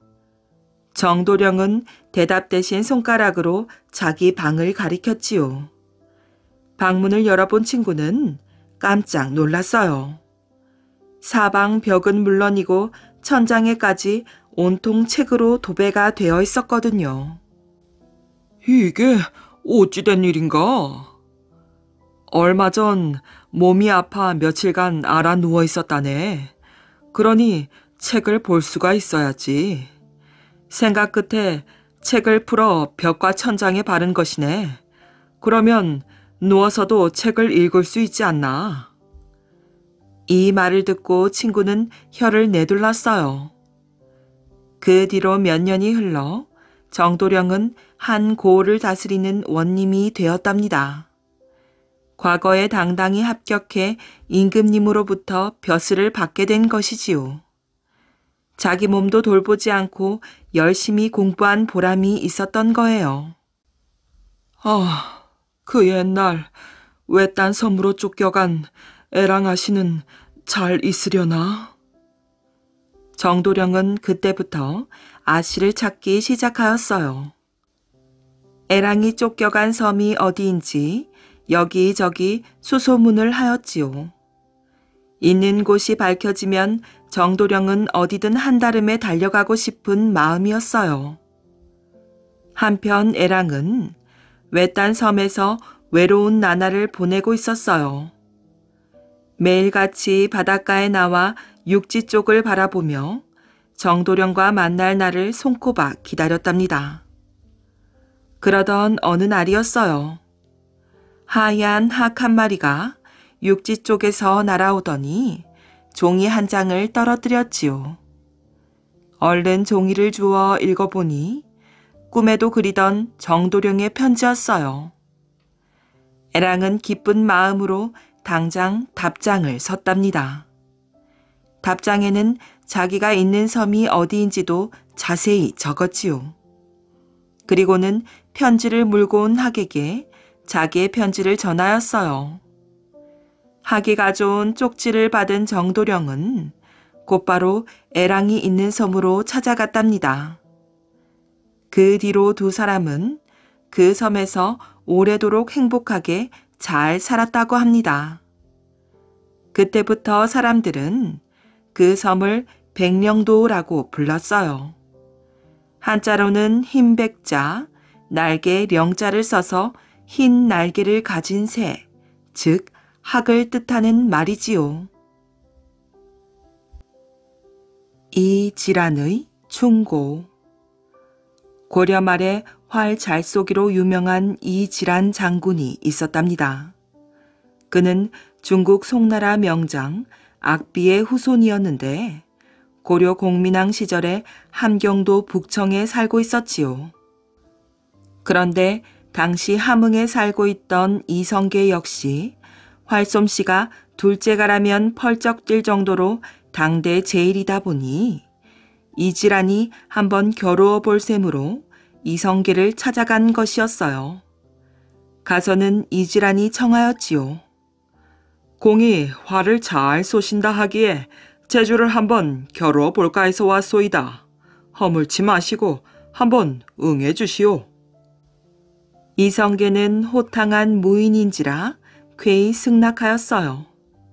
[SPEAKER 1] 정도령은 대답 대신 손가락으로 자기 방을 가리켰지요. 방문을 열어본 친구는 깜짝 놀랐어요. 사방 벽은 물론이고 천장에까지 온통 책으로 도배가 되어 있었거든요. 이게 어찌 된 일인가? 얼마 전 몸이 아파 며칠간 앓아 누워 있었다네. 그러니 책을 볼 수가 있어야지. 생각 끝에 책을 풀어 벽과 천장에 바른 것이네. 그러면 누워서도 책을 읽을 수 있지 않나? 이 말을 듣고 친구는 혀를 내둘렀어요. 그 뒤로 몇 년이 흘러 정도령은 한 고을을 다스리는 원님이 되었답니다. 과거에 당당히 합격해 임금님으로부터 벼슬을 받게 된 것이지요. 자기 몸도 돌보지 않고 열심히 공부한 보람이 있었던 거예요. 아, 그 옛날 외딴 섬으로 쫓겨간 애랑아씨는 잘 있으려나? 정도령은 그때부터 아씨를 찾기 시작하였어요. 애랑이 쫓겨간 섬이 어디인지 여기저기 수소문을 하였지요. 있는 곳이 밝혀지면 정도령은 어디든 한달음에 달려가고 싶은 마음이었어요. 한편 애랑은 외딴 섬에서 외로운 나날을 보내고 있었어요. 매일같이 바닷가에 나와 육지 쪽을 바라보며 정도령과 만날 날을 손꼽아 기다렸답니다. 그러던 어느 날이었어요. 하얀 학 한 마리가 육지 쪽에서 날아오더니 종이 한 장을 떨어뜨렸지요. 얼른 종이를 주워 읽어보니 꿈에도 그리던 정도령의 편지였어요. 애랑은 기쁜 마음으로 당장 답장을 섰답니다. 답장에는 자기가 있는 섬이 어디인지도 자세히 적었지요. 그리고는 편지를 물고 온 학에게 자기의 편지를 전하였어요. 학이 가져온 쪽지를 받은 정도령은 곧바로 애랑이 있는 섬으로 찾아갔답니다. 그 뒤로 두 사람은 그 섬에서 오래도록 행복하게 잘 살았다고 합니다. 그때부터 사람들은 그 섬을 백령도라고 불렀어요. 한자로는 흰백자, 날개 령자를 써서 흰 날개를 가진 새, 즉 학을 뜻하는 말이지요. 이질환의 충고. 고려 말에 활 잘 쏘기로 유명한 이질환 장군이 있었답니다. 그는 중국 송나라 명장 악비의 후손이었는데 고려 공민왕 시절에 함경도 북청에 살고 있었지요. 그런데 당시 함흥에 살고 있던 이성계 역시 활솜씨가 둘째가라면 펄쩍 뛸 정도로 당대 제일이다 보니 이질환이 한번 겨루어 볼 셈으로 이성계를 찾아간 것이었어요. 가서는 이질환이 청하였지요. 공이 활을 잘 쏘신다 하기에 제주를 한번 겨루어 볼까 해서 왔소이다. 허물지 마시고 한번 응해 주시오. 이성계는 호탕한 무인인지라 쾌히 승낙하였어요.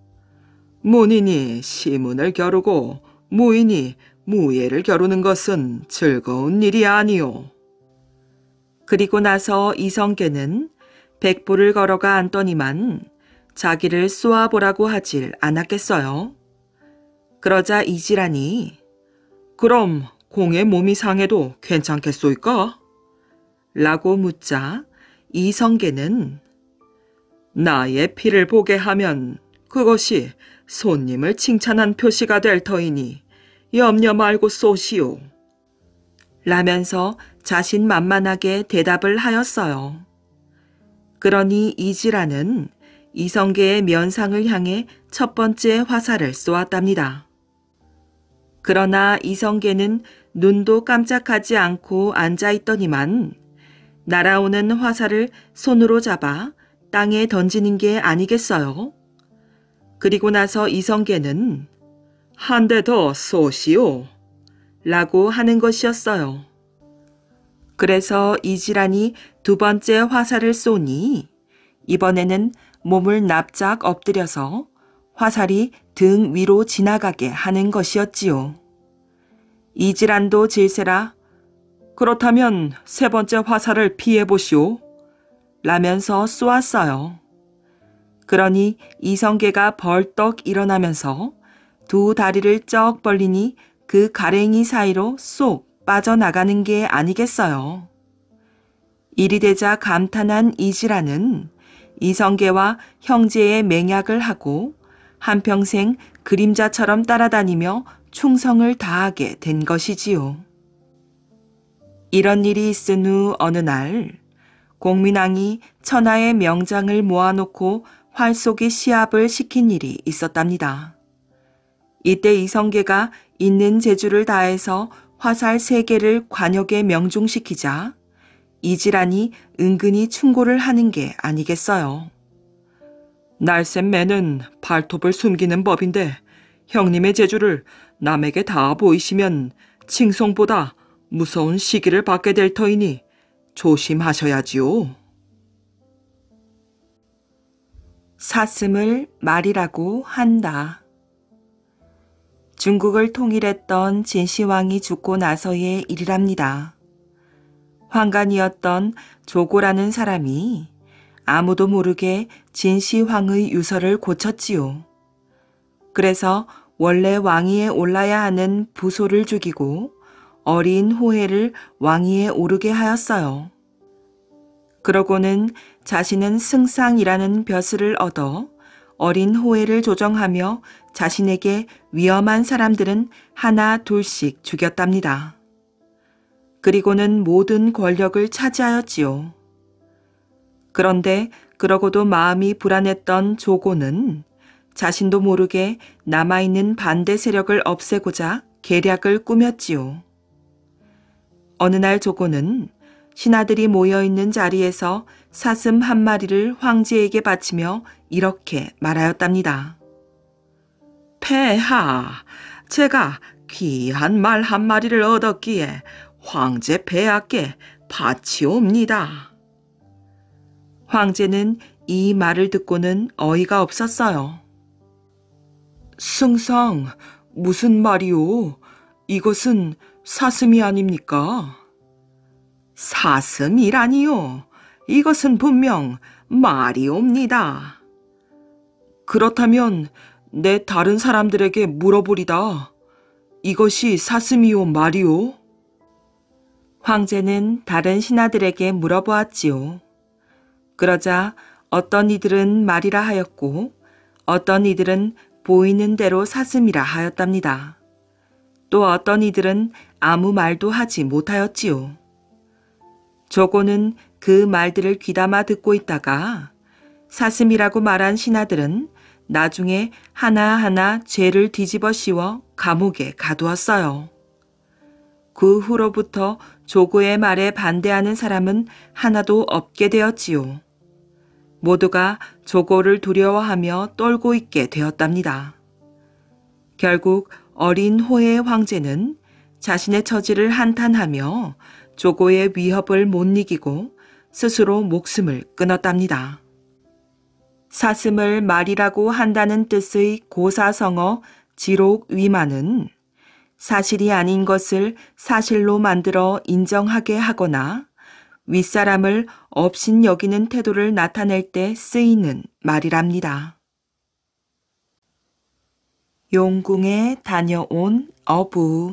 [SPEAKER 1] 문인이 시문을 겨루고 무인이 무예를 겨루는 것은 즐거운 일이 아니오. 그리고 나서 이성계는 백보를 걸어가 앉더니만 자기를 쏘아보라고 하질 않았겠어요. 그러자 이지란이 그럼 공의 몸이 상해도 괜찮겠소이까? 라고 묻자 이성계는 나의 피를 보게 하면 그것이 손님을 칭찬한 표시가 될 터이니 염려 말고 쏘시오. 라면서 자신만만하게 대답을 하였어요. 그러니 이지라는 이성계의 면상을 향해 첫 번째 화살을 쏘았답니다. 그러나 이성계는 눈도 깜짝하지 않고 앉아있더니만 날아오는 화살을 손으로 잡아 땅에 던지는 게 아니겠어요? 그리고 나서 이성계는 한 대 더 쏘시오 라고 하는 것이었어요. 그래서 이지란이 두 번째 화살을 쏘니 이번에는 몸을 납작 엎드려서 화살이 등 위로 지나가게 하는 것이었지요. 이지란도 질세라 그렇다면 세 번째 화살을 피해보시오 라면서 쏘았어요. 그러니 이성계가 벌떡 일어나면서 두 다리를 쩍 벌리니 그 가랭이 사이로 쏙 빠져나가는 게 아니겠어요. 이리 되자 감탄한 이지라는 이성계와 형제의 맹약을 하고 한평생 그림자처럼 따라다니며 충성을 다하게 된 것이지요. 이런 일이 있은 후 어느 날 공민왕이 천하의 명장을 모아놓고 활 쏘기 시합을 시킨 일이 있었답니다. 이때 이성계가 있는 재주를 다해서 화살 3개를 관역에 명중시키자 이지란이 은근히 충고를 하는 게 아니겠어요. 날쌘 매는 발톱을 숨기는 법인데 형님의 재주를 남에게 다 보이시면 칭송보다 무서운 시기를 받게 될 터이니 조심하셔야지요. 사슴을 말이라고 한다. 중국을 통일했던 진시황이 죽고 나서의 일이랍니다. 황간이었던 조고라는 사람이 아무도 모르게 진시황의 유서를 고쳤지요. 그래서 원래 왕위에 올라야 하는 부소를 죽이고 어린 호해를 왕위에 오르게 하였어요. 그러고는 자신은 승상이라는 벼슬을 얻어 어린 호해를 조정하며 자신에게 위험한 사람들은 하나 둘씩 죽였답니다. 그리고는 모든 권력을 차지하였지요. 그런데 그러고도 마음이 불안했던 조고는 자신도 모르게 남아있는 반대 세력을 없애고자 계략을 꾸몄지요. 어느 날 조고는 신하들이 모여있는 자리에서 사슴 한 마리를 황제에게 바치며 이렇게 말하였답니다. 폐하, 제가 귀한 말 한 마리를 얻었기에 황제 폐하께 바치옵니다. 황제는 이 말을 듣고는 어이가 없었어요. 승상, 무슨 말이오? 이것은 사슴이 아닙니까? 사슴이라니요. 이것은 분명 말이옵니다. 그렇다면 내 다른 사람들에게 물어보리다. 이것이 사슴이오 말이오? 황제는 다른 신하들에게 물어보았지요. 그러자 어떤 이들은 말이라 하였고 어떤 이들은 보이는 대로 사슴이라 하였답니다. 또 어떤 이들은 아무 말도 하지 못하였지요. 조고는 그 말들을 귀담아 듣고 있다가 사슴이라고 말한 신하들은 나중에 하나하나 죄를 뒤집어 씌워 감옥에 가두었어요. 그 후로부터 조고의 말에 반대하는 사람은 하나도 없게 되었지요. 모두가 조고를 두려워하며 떨고 있게 되었답니다. 결국 어린 호의 황제는 자신의 처지를 한탄하며 조고의 위협을 못 이기고 스스로 목숨을 끊었답니다. 사슴을 말이라고 한다는 뜻의 고사성어 지록위만은 사실이 아닌 것을 사실로 만들어 인정하게 하거나 윗사람을 업신 여기는 태도를 나타낼 때 쓰이는 말이랍니다. 용궁에 다녀온 어부.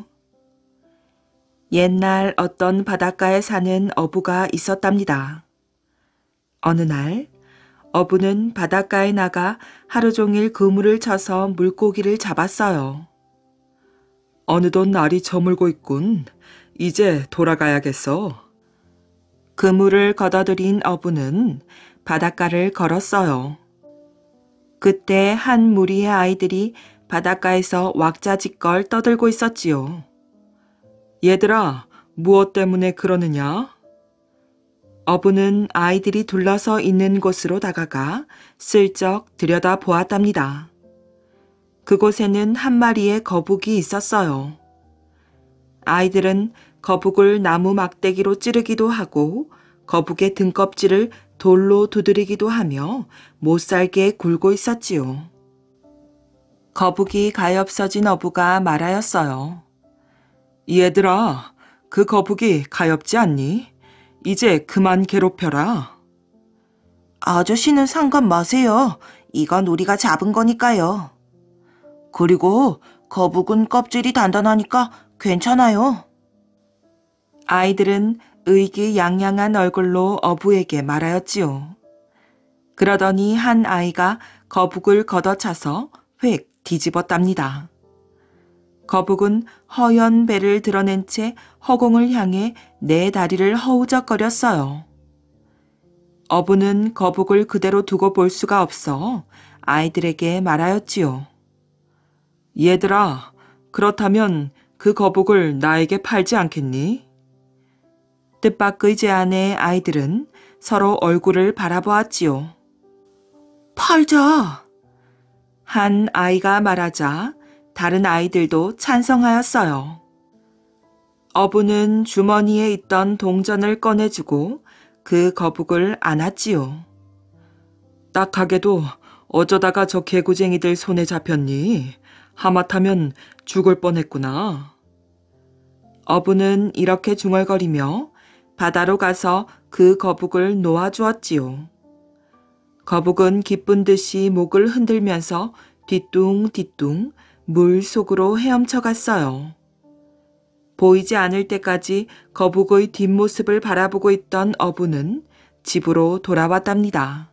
[SPEAKER 1] 옛날 어떤 바닷가에 사는 어부가 있었답니다. 어느 날 어부는 바닷가에 나가 하루 종일 그물을 쳐서 물고기를 잡았어요. 어느덧 날이 저물고 있군. 이제 돌아가야겠어. 그물을 걷어들인 어부는 바닷가를 걸었어요. 그때 한 무리의 아이들이 바닷가에서 왁자지껄 떠들고 있었지요. 얘들아, 무엇 때문에 그러느냐? 어부는 아이들이 둘러서 있는 곳으로 다가가 슬쩍 들여다보았답니다. 그곳에는 한 마리의 거북이 있었어요. 아이들은 거북을 나무 막대기로 찌르기도 하고 거북의 등껍질을 돌로 두드리기도 하며 못살게 굴고 있었지요. 거북이 가엾어진 어부가 말하였어요. 얘들아, 그 거북이 가엾지 않니? 이제 그만 괴롭혀라. 아저씨는 상관 마세요. 이건 우리가 잡은 거니까요. 그리고 거북은 껍질이 단단하니까 괜찮아요. 아이들은 의기양양한 얼굴로 어부에게 말하였지요. 그러더니 한 아이가 거북을 걷어차서 획 뒤집었답니다. 거북은 허연 배를 드러낸 채 허공을 향해 네 다리를 허우적거렸어요. 어부는 거북을 그대로 두고 볼 수가 없어 아이들에게 말하였지요. 얘들아, 그렇다면 그 거북을 나에게 팔지 않겠니? 뜻밖의 제안에 아이들은 서로 얼굴을 바라보았지요. 팔자! 한 아이가 말하자 다른 아이들도 찬성하였어요. 어부는 주머니에 있던 동전을 꺼내주고 그 거북을 안았지요. 딱하게도 어쩌다가 저 개구쟁이들 손에 잡혔니? 하마터면 죽을 뻔했구나. 어부는 이렇게 중얼거리며 바다로 가서 그 거북을 놓아주었지요. 거북은 기쁜 듯이 목을 흔들면서 뒤뚱뒤뚱 물 속으로 헤엄쳐 갔어요. 보이지 않을 때까지 거북의 뒷모습을 바라보고 있던 어부는 집으로 돌아왔답니다.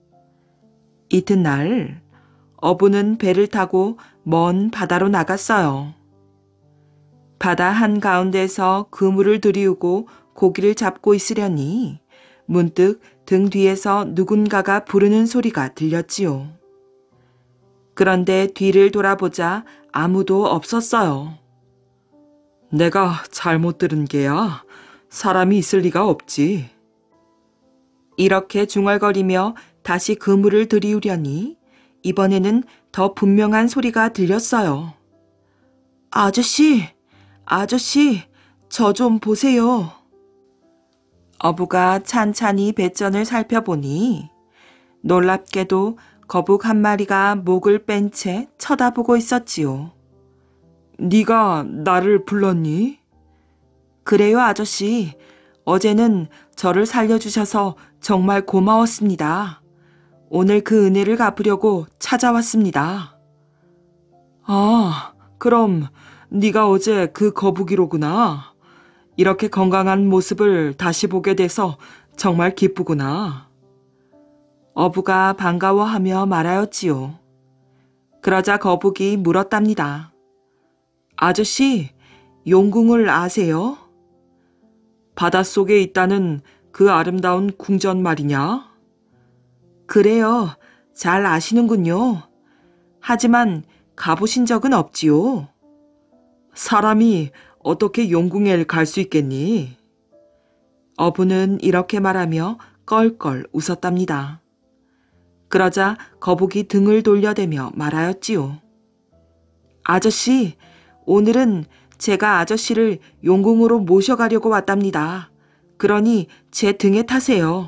[SPEAKER 1] 이튿날 어부는 배를 타고 먼 바다로 나갔어요. 바다 한가운데서 그물을 들이우고 고기를 잡고 있으려니 문득 등 뒤에서 누군가가 부르는 소리가 들렸지요. 그런데 뒤를 돌아보자 아무도 없었어요. 내가 잘못 들은 게야. 사람이 있을 리가 없지. 이렇게 중얼거리며 다시 그물을 들이우려니 이번에는 더 분명한 소리가 들렸어요. 아저씨, 아저씨, 저 좀 보세요. 어부가 찬찬히 배전을 살펴보니 놀랍게도 거북 한 마리가 목을 뺀 채 쳐다보고 있었지요. 네가 나를 불렀니? 그래요, 아저씨. 어제는 저를 살려주셔서 정말 고마웠습니다. 오늘 그 은혜를 갚으려고 찾아왔습니다. 아, 그럼 네가 어제 그 거북이로구나. 이렇게 건강한 모습을 다시 보게 돼서 정말 기쁘구나. 어부가 반가워하며 말하였지요. 그러자 거북이 물었답니다. 아저씨, 용궁을 아세요? 바닷속에 있다는 그 아름다운 궁전 말이냐? 그래요. 잘 아시는군요. 하지만 가보신 적은 없지요. 사람이 어떻게 용궁에 갈 수 있겠니? 어부는 이렇게 말하며 껄껄 웃었답니다. 그러자 거북이 등을 돌려대며 말하였지요. 아저씨, 오늘은 제가 아저씨를 용궁으로 모셔가려고 왔답니다. 그러니 제 등에 타세요.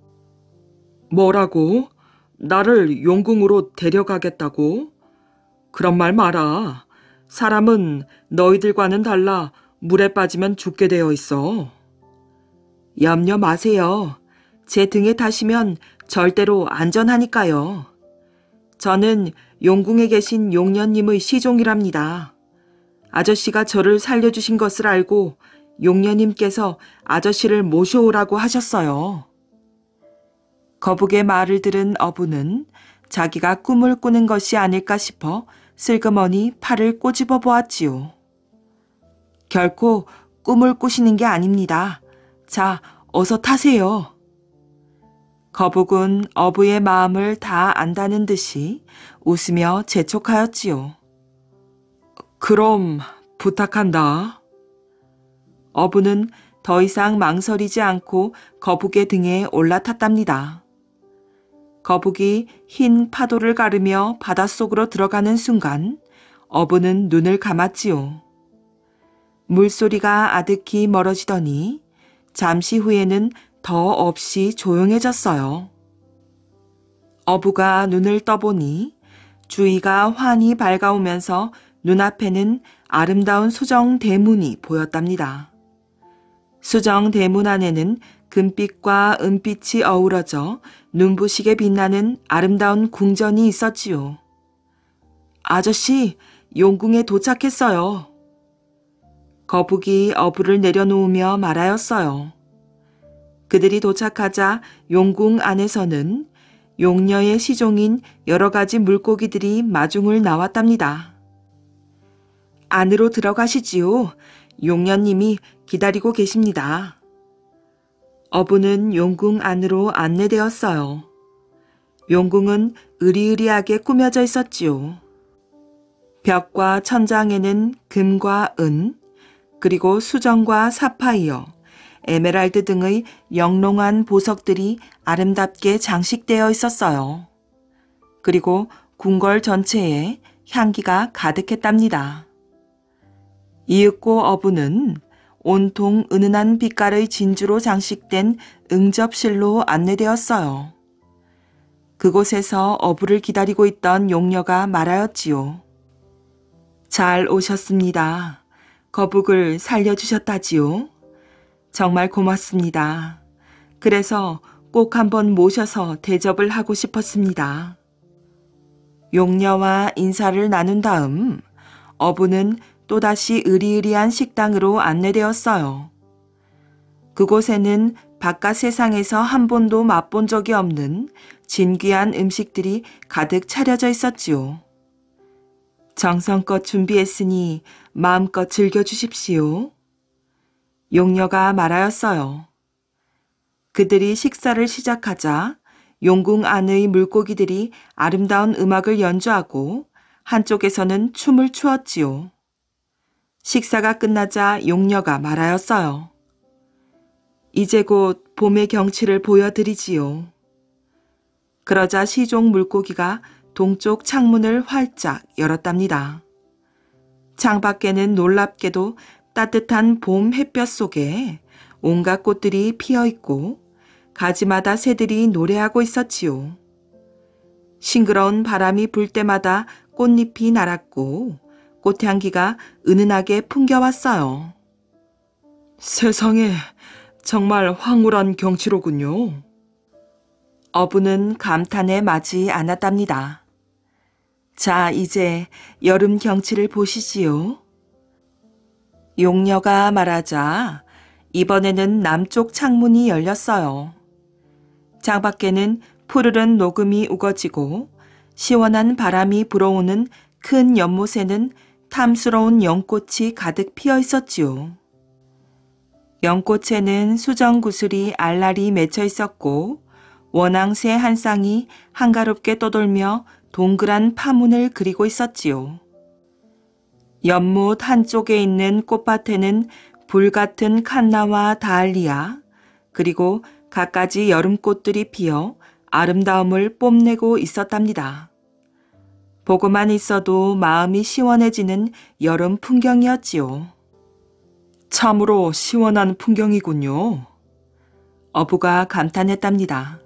[SPEAKER 1] 뭐라고? 나를 용궁으로 데려가겠다고? 그런 말 마라. 사람은 너희들과는 달라 물에 빠지면 죽게 되어 있어. 염려 마세요. 제 등에 타시면 절대로 안전하니까요. 저는 용궁에 계신 용녀님의 시종이랍니다. 아저씨가 저를 살려주신 것을 알고 용녀님께서 아저씨를 모셔오라고 하셨어요. 거북의 말을 들은 어부는 자기가 꿈을 꾸는 것이 아닐까 싶어 슬그머니 팔을 꼬집어 보았지요. 결코 꿈을 꾸시는 게 아닙니다. 자, 어서 타세요. 거북은 어부의 마음을 다 안다는 듯이 웃으며 재촉하였지요. 그럼 부탁한다. 어부는 더 이상 망설이지 않고 거북의 등에 올라탔답니다. 거북이 흰 파도를 가르며 바닷속으로 들어가는 순간 어부는 눈을 감았지요. 물소리가 아득히 멀어지더니 잠시 후에는 더 없이 조용해졌어요. 어부가 눈을 떠보니 주위가 환히 밝아오면서 눈앞에는 아름다운 수정 대문이 보였답니다. 수정 대문 안에는 금빛과 은빛이 어우러져 눈부시게 빛나는 아름다운 궁전이 있었지요. 아저씨, 용궁에 도착했어요. 거북이 어부를 내려놓으며 말하였어요. 그들이 도착하자 용궁 안에서는 용녀의 시종인 여러 가지 물고기들이 마중을 나왔답니다. 안으로 들어가시지요. 용녀님이 기다리고 계십니다. 어부는 용궁 안으로 안내되었어요. 용궁은 으리으리하게 꾸며져 있었지요. 벽과 천장에는 금과 은, 그리고 수정과 사파이어, 에메랄드 등의 영롱한 보석들이 아름답게 장식되어 있었어요. 그리고 궁궐 전체에 향기가 가득했답니다. 이윽고 어부는 온통 은은한 빛깔의 진주로 장식된 응접실로 안내되었어요. 그곳에서 어부를 기다리고 있던 용녀가 말하였지요. 잘 오셨습니다. 거북을 살려주셨다지요. 정말 고맙습니다. 그래서 꼭 한번 모셔서 대접을 하고 싶었습니다. 용녀와 인사를 나눈 다음 어부는 또다시 으리으리한 식당으로 안내되었어요. 그곳에는 바깥 세상에서 한 번도 맛본 적이 없는 진귀한 음식들이 가득 차려져 있었지요. 정성껏 준비했으니 마음껏 즐겨주십시오. 용녀가 말하였어요. 그들이 식사를 시작하자 용궁 안의 물고기들이 아름다운 음악을 연주하고 한쪽에서는 춤을 추었지요. 식사가 끝나자 용녀가 말하였어요. 이제 곧 봄의 경치를 보여드리지요. 그러자 시종 물고기가 동쪽 창문을 활짝 열었답니다. 창밖에는 놀랍게도 따뜻한 봄 햇볕 속에 온갖 꽃들이 피어 있고 가지마다 새들이 노래하고 있었지요. 싱그러운 바람이 불 때마다 꽃잎이 날았고 꽃향기가 은은하게 풍겨왔어요. 세상에 정말 황홀한 경치로군요. 어부는 감탄에 마지 않았답니다. 자, 이제 여름 경치를 보시지요. 용녀가 말하자 이번에는 남쪽 창문이 열렸어요. 창밖에는 푸르른 녹음이 우거지고 시원한 바람이 불어오는 큰 연못에는 탐스러운 연꽃이 가득 피어 있었지요. 연꽃에는 수정구슬이 알알이 맺혀 있었고 원앙새 한 쌍이 한가롭게 떠돌며 동그란 파문을 그리고 있었지요. 연못 한쪽에 있는 꽃밭에는 불같은 칸나와 다알리아 그리고 갖가지 여름꽃들이 피어 아름다움을 뽐내고 있었답니다. 보고만 있어도 마음이 시원해지는 여름 풍경이었지요. 참으로 시원한 풍경이군요. 어부가 감탄했답니다.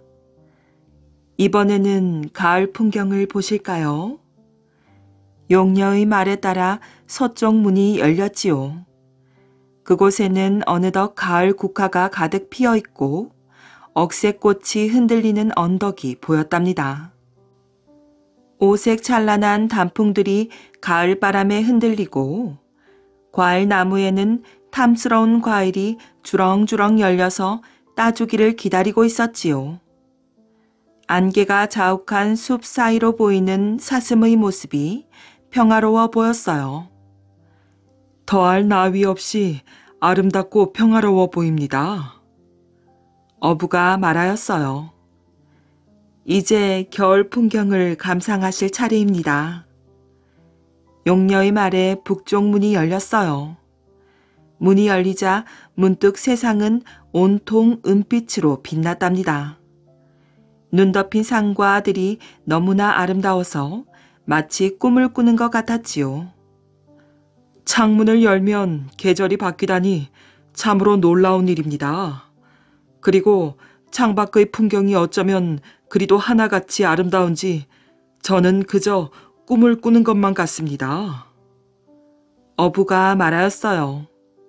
[SPEAKER 1] 이번에는 가을 풍경을 보실까요? 용녀의 말에 따라 서쪽 문이 열렸지요. 그곳에는 어느덧 가을 국화가 가득 피어 있고 억새꽃이 흔들리는 언덕이 보였답니다. 오색 찬란한 단풍들이 가을 바람에 흔들리고 과일 나무에는 탐스러운 과일이 주렁주렁 열려서 따주기를 기다리고 있었지요. 안개가 자욱한 숲 사이로 보이는 사슴의 모습이 평화로워 보였어요. 더할 나위 없이 아름답고 평화로워 보입니다. 어부가 말하였어요. 이제 겨울 풍경을 감상하실 차례입니다. 용녀의 말에 북쪽 문이 열렸어요. 문이 열리자 문득 세상은 온통 은빛으로 빛났답니다. 눈 덮인 산과 들이 너무나 아름다워서 마치 꿈을 꾸는 것 같았지요. 창문을 열면 계절이 바뀌다니 참으로 놀라운 일입니다. 그리고 창밖의 풍경이 어쩌면 그리도 하나같이 아름다운지 저는 그저 꿈을 꾸는 것만 같습니다. 어부가 말하였어요.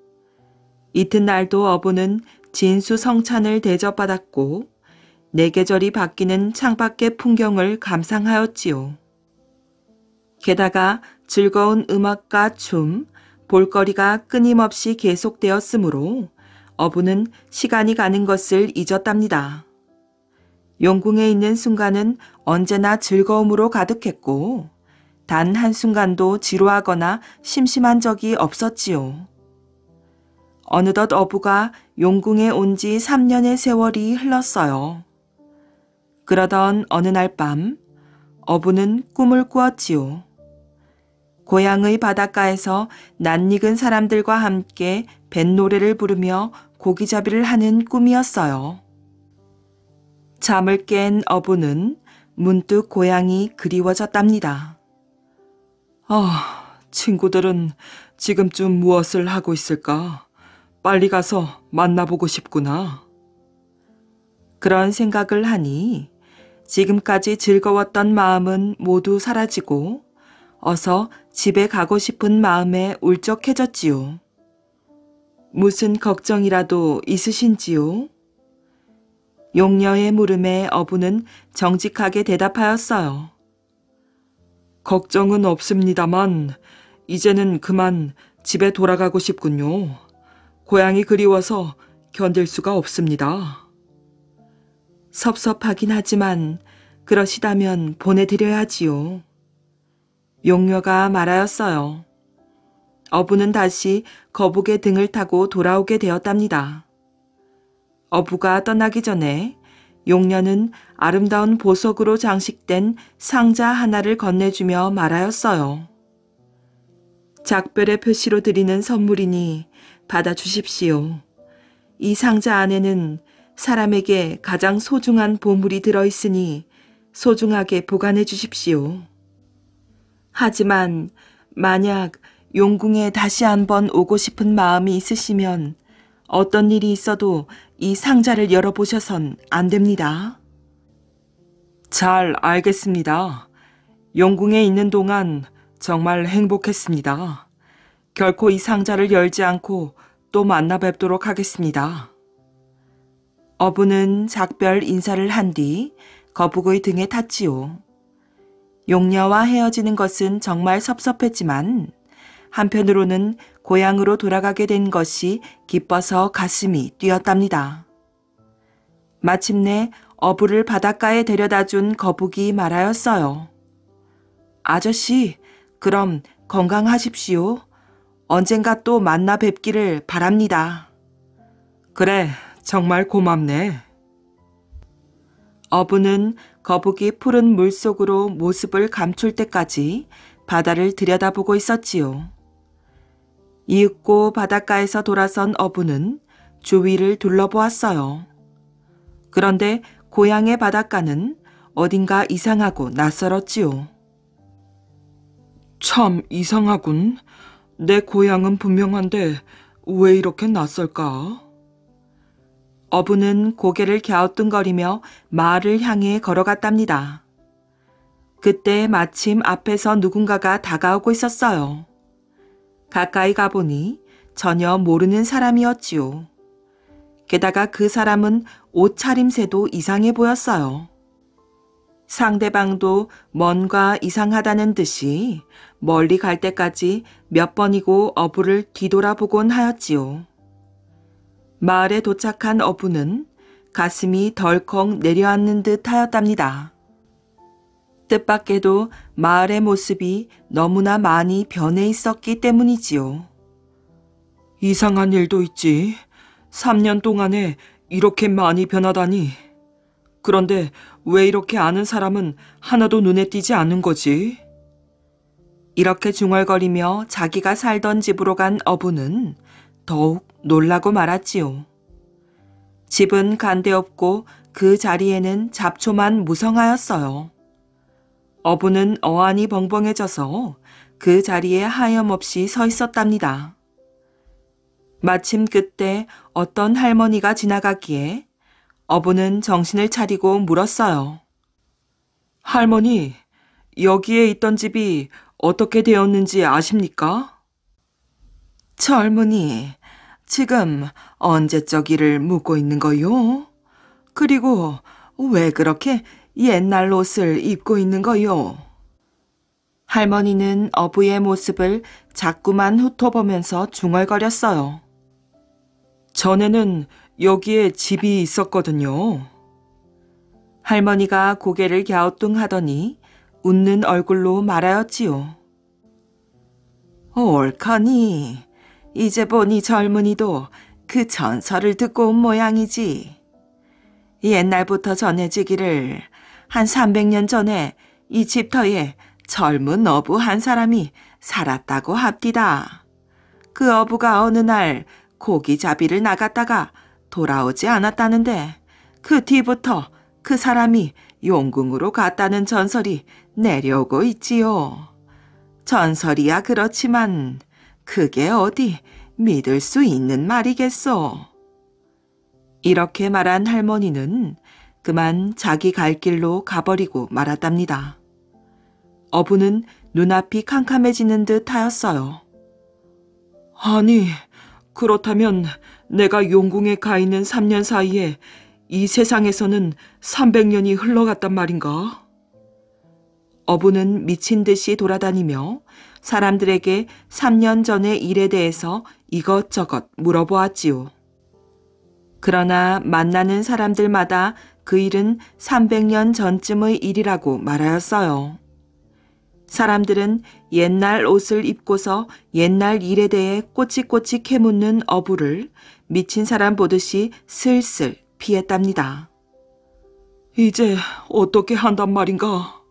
[SPEAKER 1] 이튿날도 어부는 진수성찬을 대접받았고 네 계절이 바뀌는 창밖의 풍경을 감상하였지요. 게다가 즐거운 음악과 춤, 볼거리가 끊임없이 계속되었으므로 어부는 시간이 가는 것을 잊었답니다. 용궁에 있는 순간은 언제나 즐거움으로 가득했고 단 한순간도 지루하거나 심심한 적이 없었지요. 어느덧 어부가 용궁에 온 지 3년의 세월이 흘렀어요. 그러던 어느 날 밤 어부는 꿈을 꾸었지요. 고향의 바닷가에서 낯익은 사람들과 함께 뱃노래를 부르며 고기잡이를 하는 꿈이었어요. 잠을 깬 어부는 문득 고향이 그리워졌답니다. 친구들은 지금쯤 무엇을 하고 있을까? 빨리 가서 만나보고 싶구나. 그런 생각을 하니 지금까지 즐거웠던 마음은 모두 사라지고 어서 집에 가고 싶은 마음에 울적해졌지요. 무슨 걱정이라도 있으신지요? 용녀의 물음에 어부는 정직하게 대답하였어요. 걱정은 없습니다만 이제는 그만 집에 돌아가고 싶군요. 고향이 그리워서 견딜 수가 없습니다. 섭섭하긴 하지만 그러시다면 보내드려야지요. 용녀가 말하였어요. 어부는 다시 거북의 등을 타고 돌아오게 되었답니다. 어부가 떠나기 전에 용녀는 아름다운 보석으로 장식된 상자 하나를 건네주며 말하였어요. 작별의 표시로 드리는 선물이니 받아주십시오. 이 상자 안에는 사람에게 가장 소중한 보물이 들어있으니 소중하게 보관해 주십시오. 하지만 만약 용궁에 다시 한번 오고 싶은 마음이 있으시면 어떤 일이 있어도 이 상자를 열어보셔선 안 됩니다. 잘 알겠습니다. 용궁에 있는 동안 정말 행복했습니다. 결코 이 상자를 열지 않고 또 만나 뵙도록 하겠습니다. 어부는 작별 인사를 한 뒤 거북의 등에 탔지요. 용녀와 헤어지는 것은 정말 섭섭했지만 한편으로는 고향으로 돌아가게 된 것이 기뻐서 가슴이 뛰었답니다. 마침내 어부를 바닷가에 데려다준 거북이 말하였어요. 아저씨, 그럼 건강하십시오. 언젠가 또 만나 뵙기를 바랍니다. 그래, 정말 고맙네. 어부는 거북이 푸른 물속으로 모습을 감출 때까지 바다를 들여다보고 있었지요. 이윽고 바닷가에서 돌아선 어부는 주위를 둘러보았어요. 그런데 고향의 바닷가는 어딘가 이상하고 낯설었지요. 참 이상하군. 내 고향은 분명한데 왜 이렇게 낯설까? 어부는 고개를 갸우뚱거리며 마을을 향해 걸어갔답니다. 그때 마침 앞에서 누군가가 다가오고 있었어요. 가까이 가보니 전혀 모르는 사람이었지요. 게다가 그 사람은 옷차림새도 이상해 보였어요. 상대방도 뭔가 이상하다는 듯이 멀리 갈 때까지 몇 번이고 어부를 뒤돌아보곤 하였지요. 마을에 도착한 어부는 가슴이 덜컥 내려앉는 듯 하였답니다. 뜻밖에도 마을의 모습이 너무나 많이 변해 있었기 때문이지요. 이상한 일도 있지. 3년 동안에 이렇게 많이 변하다니. 그런데 왜 이렇게 아는 사람은 하나도 눈에 띄지 않는 거지? 이렇게 중얼거리며 자기가 살던 집으로 간 어부는 더욱 놀라고 말았지요. 집은 간데없고 그 자리에는 잡초만 무성하였어요. 어부는 어안이 벙벙해져서 그 자리에 하염없이 서 있었답니다. 마침 그때 어떤 할머니가 지나가기에 어부는 정신을 차리고 물었어요. 할머니, 여기에 있던 집이 어떻게 되었는지 아십니까? 젊은이, 지금 언제적 일을 묻고 있는 거요? 그리고 왜 그렇게 옛날 옷을 입고 있는 거요? 할머니는 어부의 모습을 자꾸만 훑어보면서 중얼거렸어요. 전에는 여기에 집이 있었거든요. 할머니가 고개를 갸우뚱하더니 웃는 얼굴로 말하였지요. 옳거니, 이제 보니 젊은이도 그 전설을 듣고 온 모양이지. 옛날부터 전해지기를 한 300년 전에 이 집터에 젊은 어부 한 사람이 살았다고 합디다. 그 어부가 어느 날 고기잡이를 나갔다가 돌아오지 않았다는데 그 뒤부터 그 사람이 용궁으로 갔다는 전설이 내려오고 있지요. 전설이야 그렇지만 그게 어디 믿을 수 있는 말이겠소. 이렇게 말한 할머니는 그만 자기 갈 길로 가버리고 말았답니다. 어부는 눈앞이 캄캄해지는 듯 하였어요. 아니, 그렇다면 내가 용궁에 가 있는 3년 사이에 이 세상에서는 300년이 흘러갔단 말인가? 어부는 미친 듯이 돌아다니며 사람들에게 3년 전의 일에 대해서 이것저것 물어보았지요. 그러나 만나는 사람들마다 그 일은 300년 전쯤의 일이라고 말하였어요. 사람들은 옛날 옷을 입고서 옛날 일에 대해 꼬치꼬치 캐묻는 어부를 미친 사람 보듯이 슬슬 피했답니다. 이제 어떻게 한단 말인가?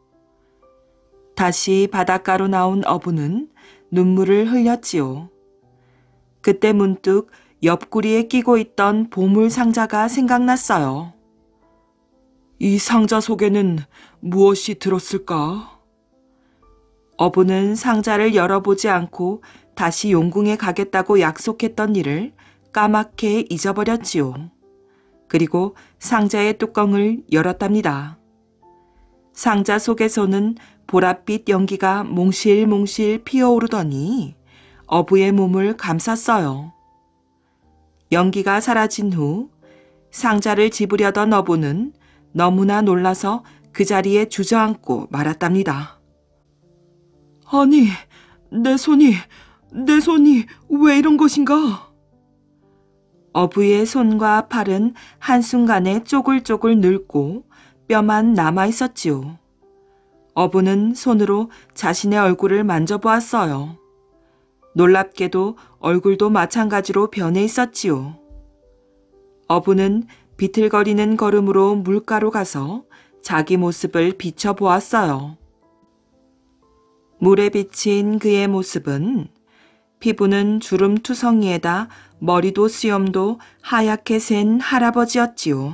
[SPEAKER 1] 다시 바닷가로 나온 어부는 눈물을 흘렸지요. 그때 문득 옆구리에 끼고 있던 보물 상자가 생각났어요. 이 상자 속에는 무엇이 들었을까? 어부는 상자를 열어보지 않고 다시 용궁에 가겠다고 약속했던 일을 까맣게 잊어버렸지요. 그리고 상자의 뚜껑을 열었답니다. 상자 속에서는 보랏빛 연기가 몽실몽실 피어오르더니 어부의 몸을 감쌌어요. 연기가 사라진 후 상자를 집으려던 어부는 너무나 놀라서 그 자리에 주저앉고 말았답니다. 아니, 내 손이 왜 이런 것인가? 어부의 손과 팔은 한순간에 쪼글쪼글 늙고 뼈만 남아 있었지요. 어부는 손으로 자신의 얼굴을 만져보았어요. 놀랍게도 얼굴도 마찬가지로 변해 있었지요. 어부는 비틀거리는 걸음으로 물가로 가서 자기 모습을 비춰보았어요. 물에 비친 그의 모습은 피부는 주름투성이에다 머리도 수염도 하얗게 센 할아버지였지요.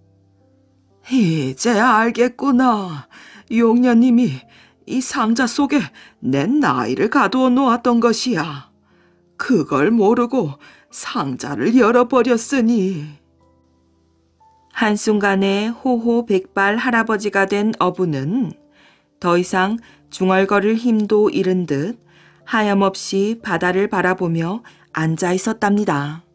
[SPEAKER 1] 이제 알겠구나. 용녀님이 이 상자 속에 내 나이를 가두어 놓았던 것이야. 그걸 모르고 상자를 열어버렸으니. 한순간에 호호백발 할아버지가 된 어부는 더 이상 중얼거릴 힘도 잃은 듯 하염없이 바다를 바라보며 앉아 있었답니다.